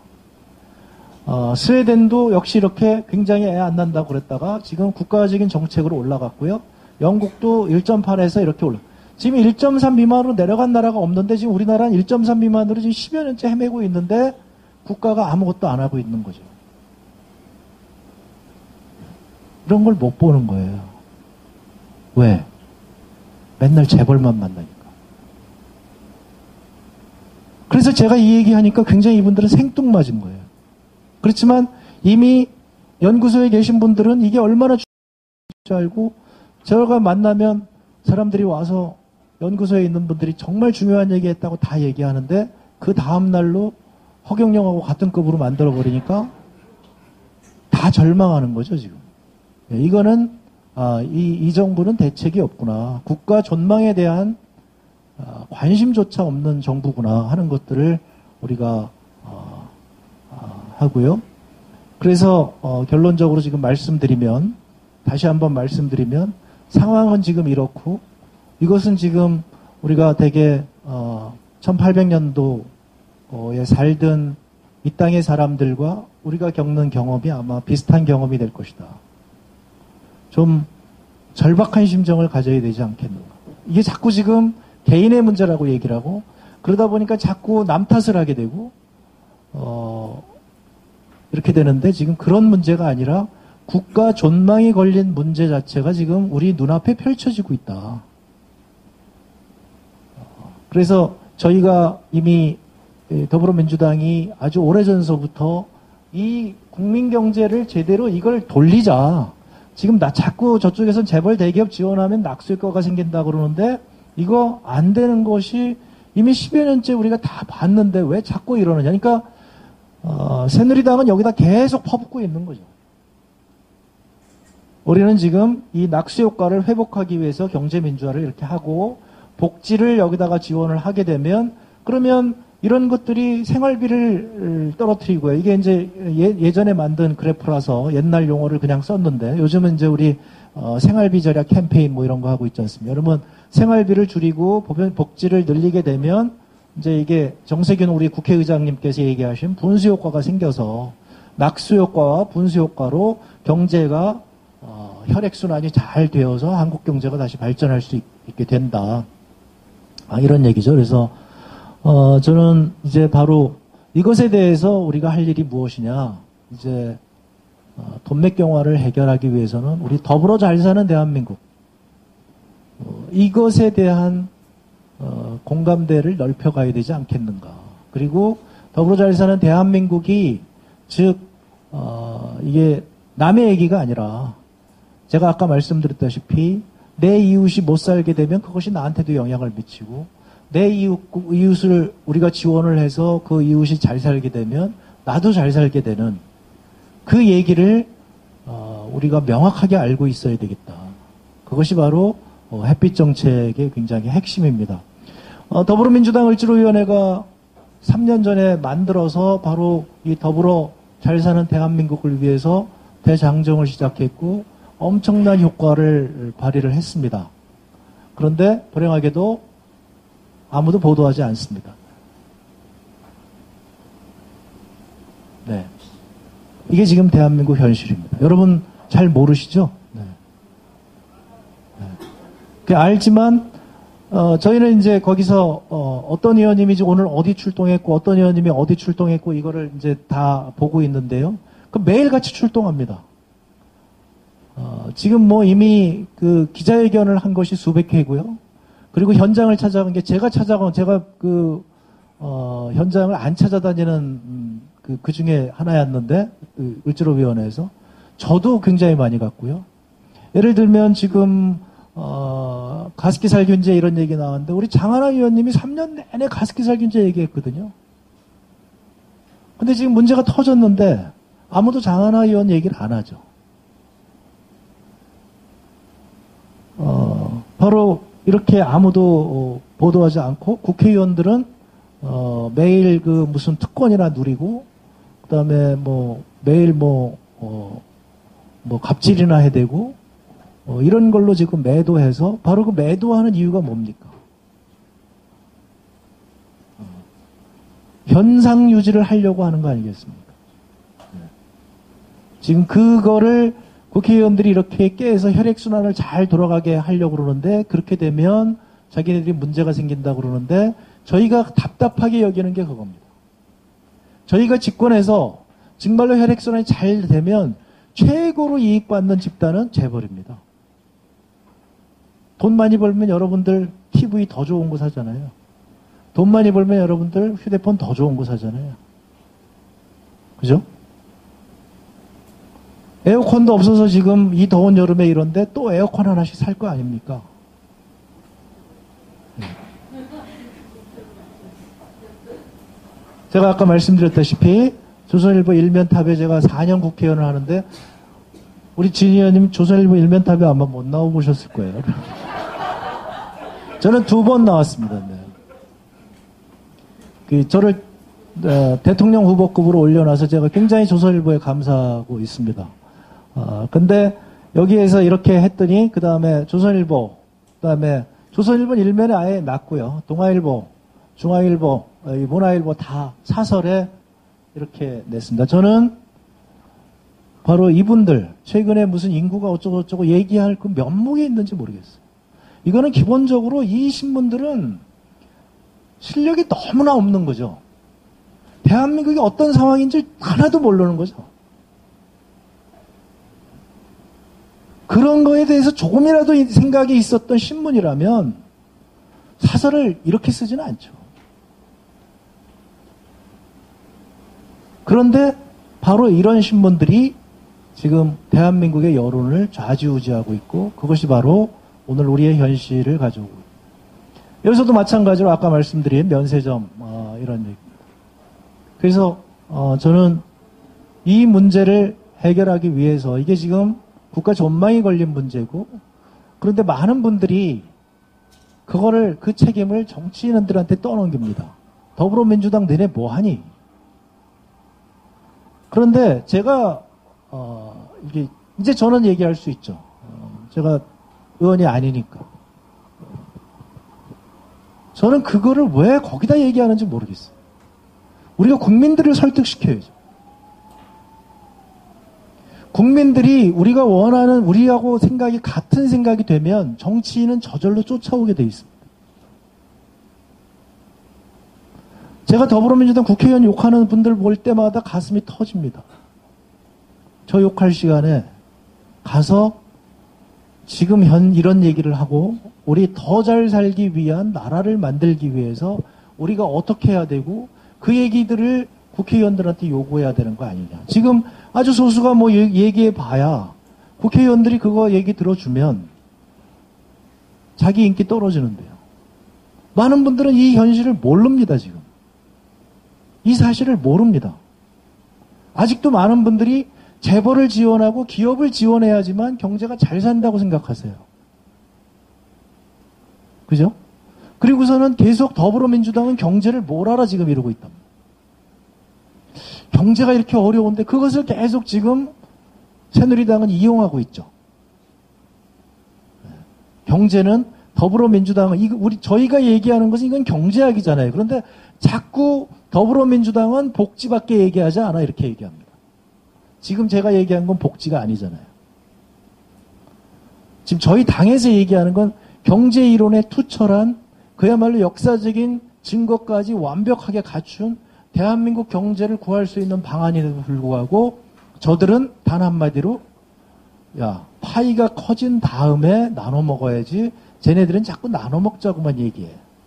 스웨덴도 역시 이렇게 굉장히 애 안 난다고 그랬다가 지금 국가적인 정책으로 올라갔고요. 영국도 1.8에서 이렇게 지금 1.3 미만으로 내려간 나라가 없는데 지금 우리나라는 1.3 미만으로 지금 10여 년째 헤매고 있는데 국가가 아무것도 안 하고 있는 거죠. 이런 걸 못 보는 거예요. 왜? 맨날 재벌만 만나니까. 그래서 제가 이 얘기하니까 굉장히 이분들은 생뚱맞은 거예요. 그렇지만 이미 연구소에 계신 분들은 이게 얼마나 중요한지 알고, 제가 만나면 사람들이 와서 연구소에 있는 분들이 정말 중요한 얘기 했다고 다 얘기하는데 그 다음날로 허경영하고 같은 급으로 만들어버리니까 다 절망하는 거죠, 지금. 이거는, 이 정부는 대책이 없구나. 국가 존망에 대한 관심조차 없는 정부구나 하는 것들을 우리가, 하고요. 그래서, 결론적으로 지금 다시 한번 말씀드리면, 상황은 지금 이렇고 이것은 지금 우리가 대개 1800년도에 살던 이 땅의 사람들과 우리가 겪는 경험이 아마 비슷한 경험이 될 것이다. 좀 절박한 심정을 가져야 되지 않겠는가. 이게 자꾸 지금 개인의 문제라고 얘기를 하고 그러다 보니까 자꾸 남 탓을 하게 되고 이렇게 되는데 지금 그런 문제가 아니라 국가 존망이 걸린 문제 자체가 지금 우리 눈앞에 펼쳐지고 있다. 그래서 저희가 이미 더불어민주당이 아주 오래전서부터 이 국민경제를 제대로 이걸 돌리자. 지금 자꾸 저쪽에서는 재벌 대기업 지원하면 낙수효과가 생긴다 그러는데 이거 안 되는 것이 이미 10여 년째 우리가 다 봤는데 왜 자꾸 이러느냐. 그러니까 새누리당은 여기다 계속 퍼붓고 있는 거죠. 우리는 지금 이 낙수효과를 회복하기 위해서 경제민주화를 이렇게 하고 복지를 여기다가 지원을 하게 되면 그러면 이런 것들이 생활비를 떨어뜨리고요. 이게 이제 예전에 만든 그래프라서 옛날 용어를 그냥 썼는데 요즘은 이제 우리 생활비 절약 캠페인 뭐 이런 거 하고 있지 않습니까? 여러분 생활비를 줄이고 복지를 늘리게 되면 이제 이게 정세균 우리 국회의장님께서 얘기하신 분수효과가 생겨서 낙수효과와 분수효과로 경제가 혈액순환이 잘 되어서 한국 경제가 다시 발전할 수 있게 된다. 이런 얘기죠. 그래서 저는 이제 바로 이것에 대해서 우리가 할 일이 무엇이냐. 이제 돈맥경화를 해결하기 위해서는 우리 더불어 잘 사는 대한민국 이것에 대한 공감대를 넓혀가야 되지 않겠는가. 그리고 더불어 잘 사는 대한민국이 즉 이게 남의 얘기가 아니라 제가 아까 말씀드렸다시피 내 이웃이 못 살게 되면 그것이 나한테도 영향을 미치고 내 이웃을 우리가 지원을 해서 그 이웃이 잘 살게 되면 나도 잘 살게 되는 그 얘기를 우리가 명확하게 알고 있어야 되겠다. 그것이 바로 햇빛 정책의 굉장히 핵심입니다. 더불어민주당 을지로위원회가 3년 전에 만들어서 바로 이 더불어 잘 사는 대한민국을 위해서 대장정을 시작했고 엄청난 효과를 발휘를 했습니다. 그런데 불행하게도 아무도 보도하지 않습니다. 네. 이게 지금 대한민국 현실입니다. 여러분 잘 모르시죠? 네. 네. 알지만 저희는 이제 거기서 어떤 의원님이 오늘 어디 출동했고 어떤 의원님이 어디 출동했고 이거를 이제 다 보고 있는데요. 그 매일같이 출동합니다. 지금 뭐 이미 그 기자회견을 한 것이 수백 회고요. 그리고 현장을 찾아간 게 제가 그 현장을 안 찾아다니는 그 중에 하나였는데 그 을지로위원회에서 저도 굉장히 많이 갔고요. 예를 들면 지금 가습기 살균제 이런 얘기 나왔는데 우리 장하나 의원님이 3년 내내 가습기 살균제 얘기했거든요. 근데 지금 문제가 터졌는데 아무도 장하나 의원 얘기를 안 하죠. 바로 이렇게 아무도 보도하지 않고 국회의원들은 매일 그 무슨 특권이나 누리고 그다음에 뭐 매일 뭐 갑질이나 해대고 이런 걸로 지금 매도해서 바로 그 매도하는 이유가 뭡니까? 현상 유지를 하려고 하는 거 아니겠습니까? 지금 그거를 국회의원들이 이렇게 깨서 혈액순환을 잘 돌아가게 하려고 그러는데 그렇게 되면 자기네들이 문제가 생긴다고 그러는데 저희가 답답하게 여기는 게 그겁니다. 저희가 집권해서 정말로 혈액순환이 잘 되면 최고로 이익받는 집단은 재벌입니다. 돈 많이 벌면 여러분들 TV 더 좋은 거 사잖아요. 돈 많이 벌면 여러분들 휴대폰 더 좋은 거 사잖아요. 그죠? 에어컨도 없어서 지금 이 더운 여름에 이런데 또 에어컨 하나씩 살 거 아닙니까? 제가 아까 말씀드렸다시피 조선일보 일면탑에 제가 4년 국회의원을 하는데 우리 진 의원님 조선일보 일면탑에 아마 못 나와보셨을 거예요. 저는 2번 나왔습니다. 네. 저를 대통령 후보급으로 올려놔서 제가 굉장히 조선일보에 감사하고 있습니다. 근데 여기에서 이렇게 했더니 그 다음에 조선일보, 그 다음에 조선일보 일면에 아예 놨고요. 동아일보, 중앙일보, 문화일보 다 사설에 이렇게 냈습니다. 저는 바로 이분들 최근에 무슨 인구가 어쩌고저쩌고 얘기할 그 면목이 있는지 모르겠어요. 이거는 기본적으로 이 신문들은 실력이 너무나 없는 거죠. 대한민국이 어떤 상황인지 하나도 모르는 거죠. 그런 거에 대해서 조금이라도 생각이 있었던 신문이라면 사설을 이렇게 쓰지는 않죠. 그런데 바로 이런 신문들이 지금 대한민국의 여론을 좌지우지하고 있고 그것이 바로 오늘 우리의 현실을 가져오고 있습니다. 여기서도 마찬가지로 아까 말씀드린 면세점 이런 얘기입니다. 그래서 저는 이 문제를 해결하기 위해서 이게 지금 국가 전망이 걸린 문제고 그런데 많은 분들이 그 책임을 정치인들한테 떠넘깁니다. 더불어민주당 너네 뭐하니? 그런데 제가 이게 이제 저는 얘기할 수 있죠. 제가 의원이 아니니까. 저는 그거를 왜 거기다 얘기하는지 모르겠어요. 우리가 국민들을 설득시켜야죠. 국민들이 우리가 원하는 우리하고 생각이 같은 생각이 되면 정치인은 저절로 쫓아오게 돼 있습니다. 제가 더불어민주당 국회의원 욕하는 분들 볼 때마다 가슴이 터집니다. 저 욕할 시간에 가서 지금 이런 얘기를 하고 우리 더 잘 살기 위한 나라를 만들기 위해서 우리가 어떻게 해야 되고 그 얘기들을 국회의원들한테 요구해야 되는 거 아니냐. 지금 아주 소수가 뭐 얘기해 봐야 국회의원들이 그거 얘기 들어주면 자기 인기 떨어지는데요. 많은 분들은 이 현실을 모릅니다, 지금. 이 사실을 모릅니다. 아직도 많은 분들이 재벌을 지원하고 기업을 지원해야지만 경제가 잘 산다고 생각하세요. 그죠? 그리고서는 계속 더불어민주당은 경제를 몰아라 지금 이러고 있답니다. 경제가 이렇게 어려운데 그것을 계속 지금 새누리당은 이용하고 있죠. 경제는 더불어민주당은 저희가 얘기하는 것은 이건 경제학이잖아요. 그런데 자꾸 더불어민주당은 복지밖에 얘기하지 않아 이렇게 얘기합니다. 지금 제가 얘기한 건 복지가 아니잖아요. 지금 저희 당에서 얘기하는 건 경제 이론에 투철한 그야말로 역사적인 증거까지 완벽하게 갖춘 대한민국 경제를 구할 수 있는 방안에도 불구하고 저들은 단 한마디로 야 파이가 커진 다음에 나눠 먹어야지 쟤네들은 자꾸 나눠 먹자고만 얘기해.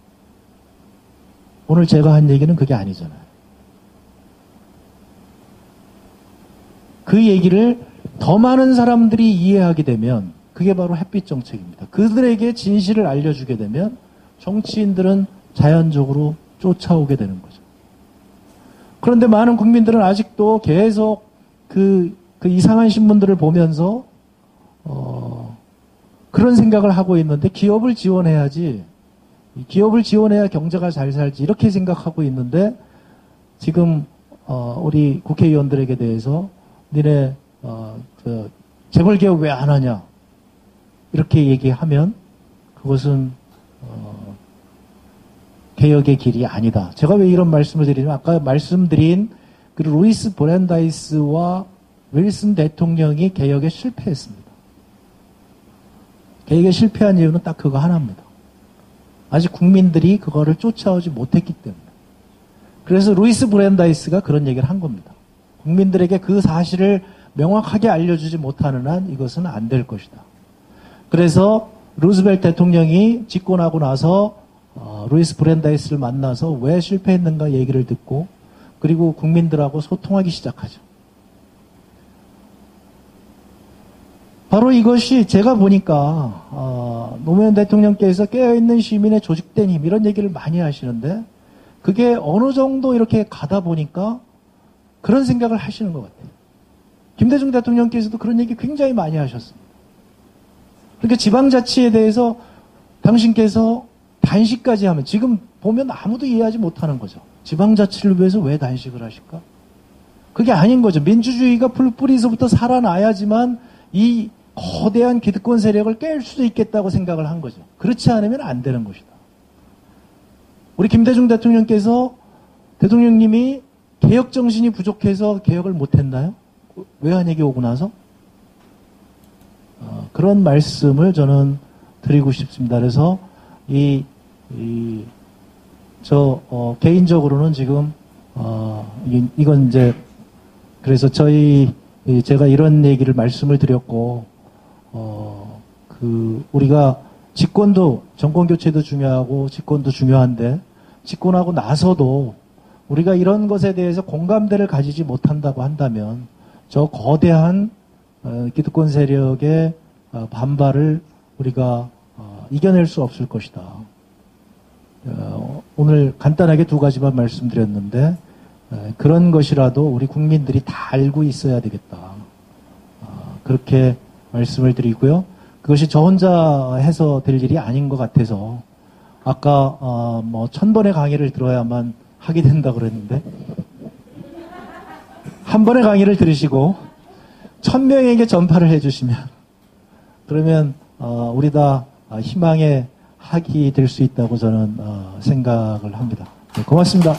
오늘 제가 한 얘기는 그게 아니잖아요. 그 얘기를 더 많은 사람들이 이해하게 되면 그게 바로 햇빛 정책입니다. 그들에게 진실을 알려주게 되면 정치인들은 자연적으로 쫓아오게 되는 거죠. 그런데 많은 국민들은 아직도 계속 그 이상한 신문들을 보면서 그런 생각을 하고 있는데 기업을 지원해야지, 기업을 지원해야 경제가 잘 살지 이렇게 생각하고 있는데 지금 우리 국회의원들에게 대해서 니네 재벌개혁 왜 안 하냐 이렇게 얘기하면 그것은 개혁의 길이 아니다. 제가 왜 이런 말씀을 드리냐면 아까 말씀드린 그 루이스 브랜다이스와 윌슨 대통령이 개혁에 실패했습니다. 개혁에 실패한 이유는 딱 그거 하나입니다. 아직 국민들이 그거를 쫓아오지 못했기 때문에. 그래서 루이스 브랜다이스가 그런 얘기를 한 겁니다. 국민들에게 그 사실을 명확하게 알려주지 못하는 한 이것은 안 될 것이다. 그래서 루즈벨트 대통령이 집권하고 나서 루이스 브랜다이스를 만나서 왜 실패했는가 얘기를 듣고 그리고 국민들하고 소통하기 시작하죠. 바로 이것이 제가 보니까 노무현 대통령께서 깨어있는 시민의 조직된 힘 이런 얘기를 많이 하시는데 그게 어느 정도 이렇게 가다 보니까 그런 생각을 하시는 것 같아요. 김대중 대통령께서도 그런 얘기 굉장히 많이 하셨습니다. 그러니까 지방자치에 대해서 당신께서 단식까지 하면 지금 보면 아무도 이해하지 못하는 거죠. 지방자치를 위해서 왜 단식을 하실까? 그게 아닌 거죠. 민주주의가 풀뿌리에서부터 살아나야지만 이 거대한 기득권 세력을 깰 수도 있겠다고 생각을 한 거죠. 그렇지 않으면 안 되는 것이다. 우리 김대중 대통령께서 대통령님이 개혁 정신이 부족해서 개혁을 못했나요? 외환위기 오고 나서? 그런 말씀을 저는 드리고 싶습니다. 그래서 개인적으로는 지금 이건 이제 그래서 제가 이런 얘기를 말씀을 드렸고 우리가 정권 교체도 중요하고 집권도 중요한데 집권하고 나서도 우리가 이런 것에 대해서 공감대를 가지지 못한다고 한다면 저 거대한 기득권 세력의 반발을 우리가 이겨낼 수 없을 것이다. 오늘 간단하게 두 가지만 말씀드렸는데 그런 것이라도 우리 국민들이 다 알고 있어야 되겠다. 그렇게 말씀을 드리고요. 그것이 저 혼자 해서 될 일이 아닌 것 같아서 아까 1000번의 강의를 들어야만 하게 된다 그랬는데 한 번의 강의를 들으시고 1000명에게 전파를 해주시면 그러면 우리 다 희망의 학이 될 수 있다고 저는 생각을 합니다. 네, 고맙습니다.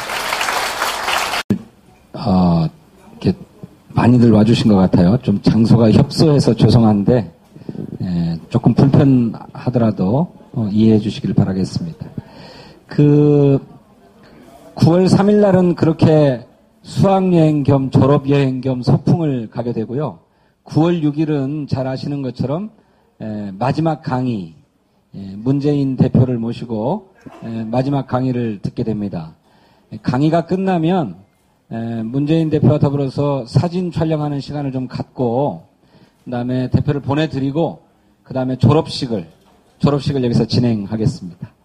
이렇게 많이들 와주신 것 같아요. 좀 장소가 협소해서 죄송한데 조금 불편하더라도 이해해 주시길 바라겠습니다. 9월 3일 날은 그렇게 수학여행 겸 졸업여행 겸 소풍을 가게 되고요. 9월 6일은 잘 아시는 것처럼 마지막 강의, 문재인 대표를 모시고 마지막 강의를 듣게 됩니다. 강의가 끝나면 문재인 대표와 더불어서 사진 촬영하는 시간을 좀 갖고 그다음에 대표를 보내드리고 그다음에 졸업식을 여기서 진행하겠습니다.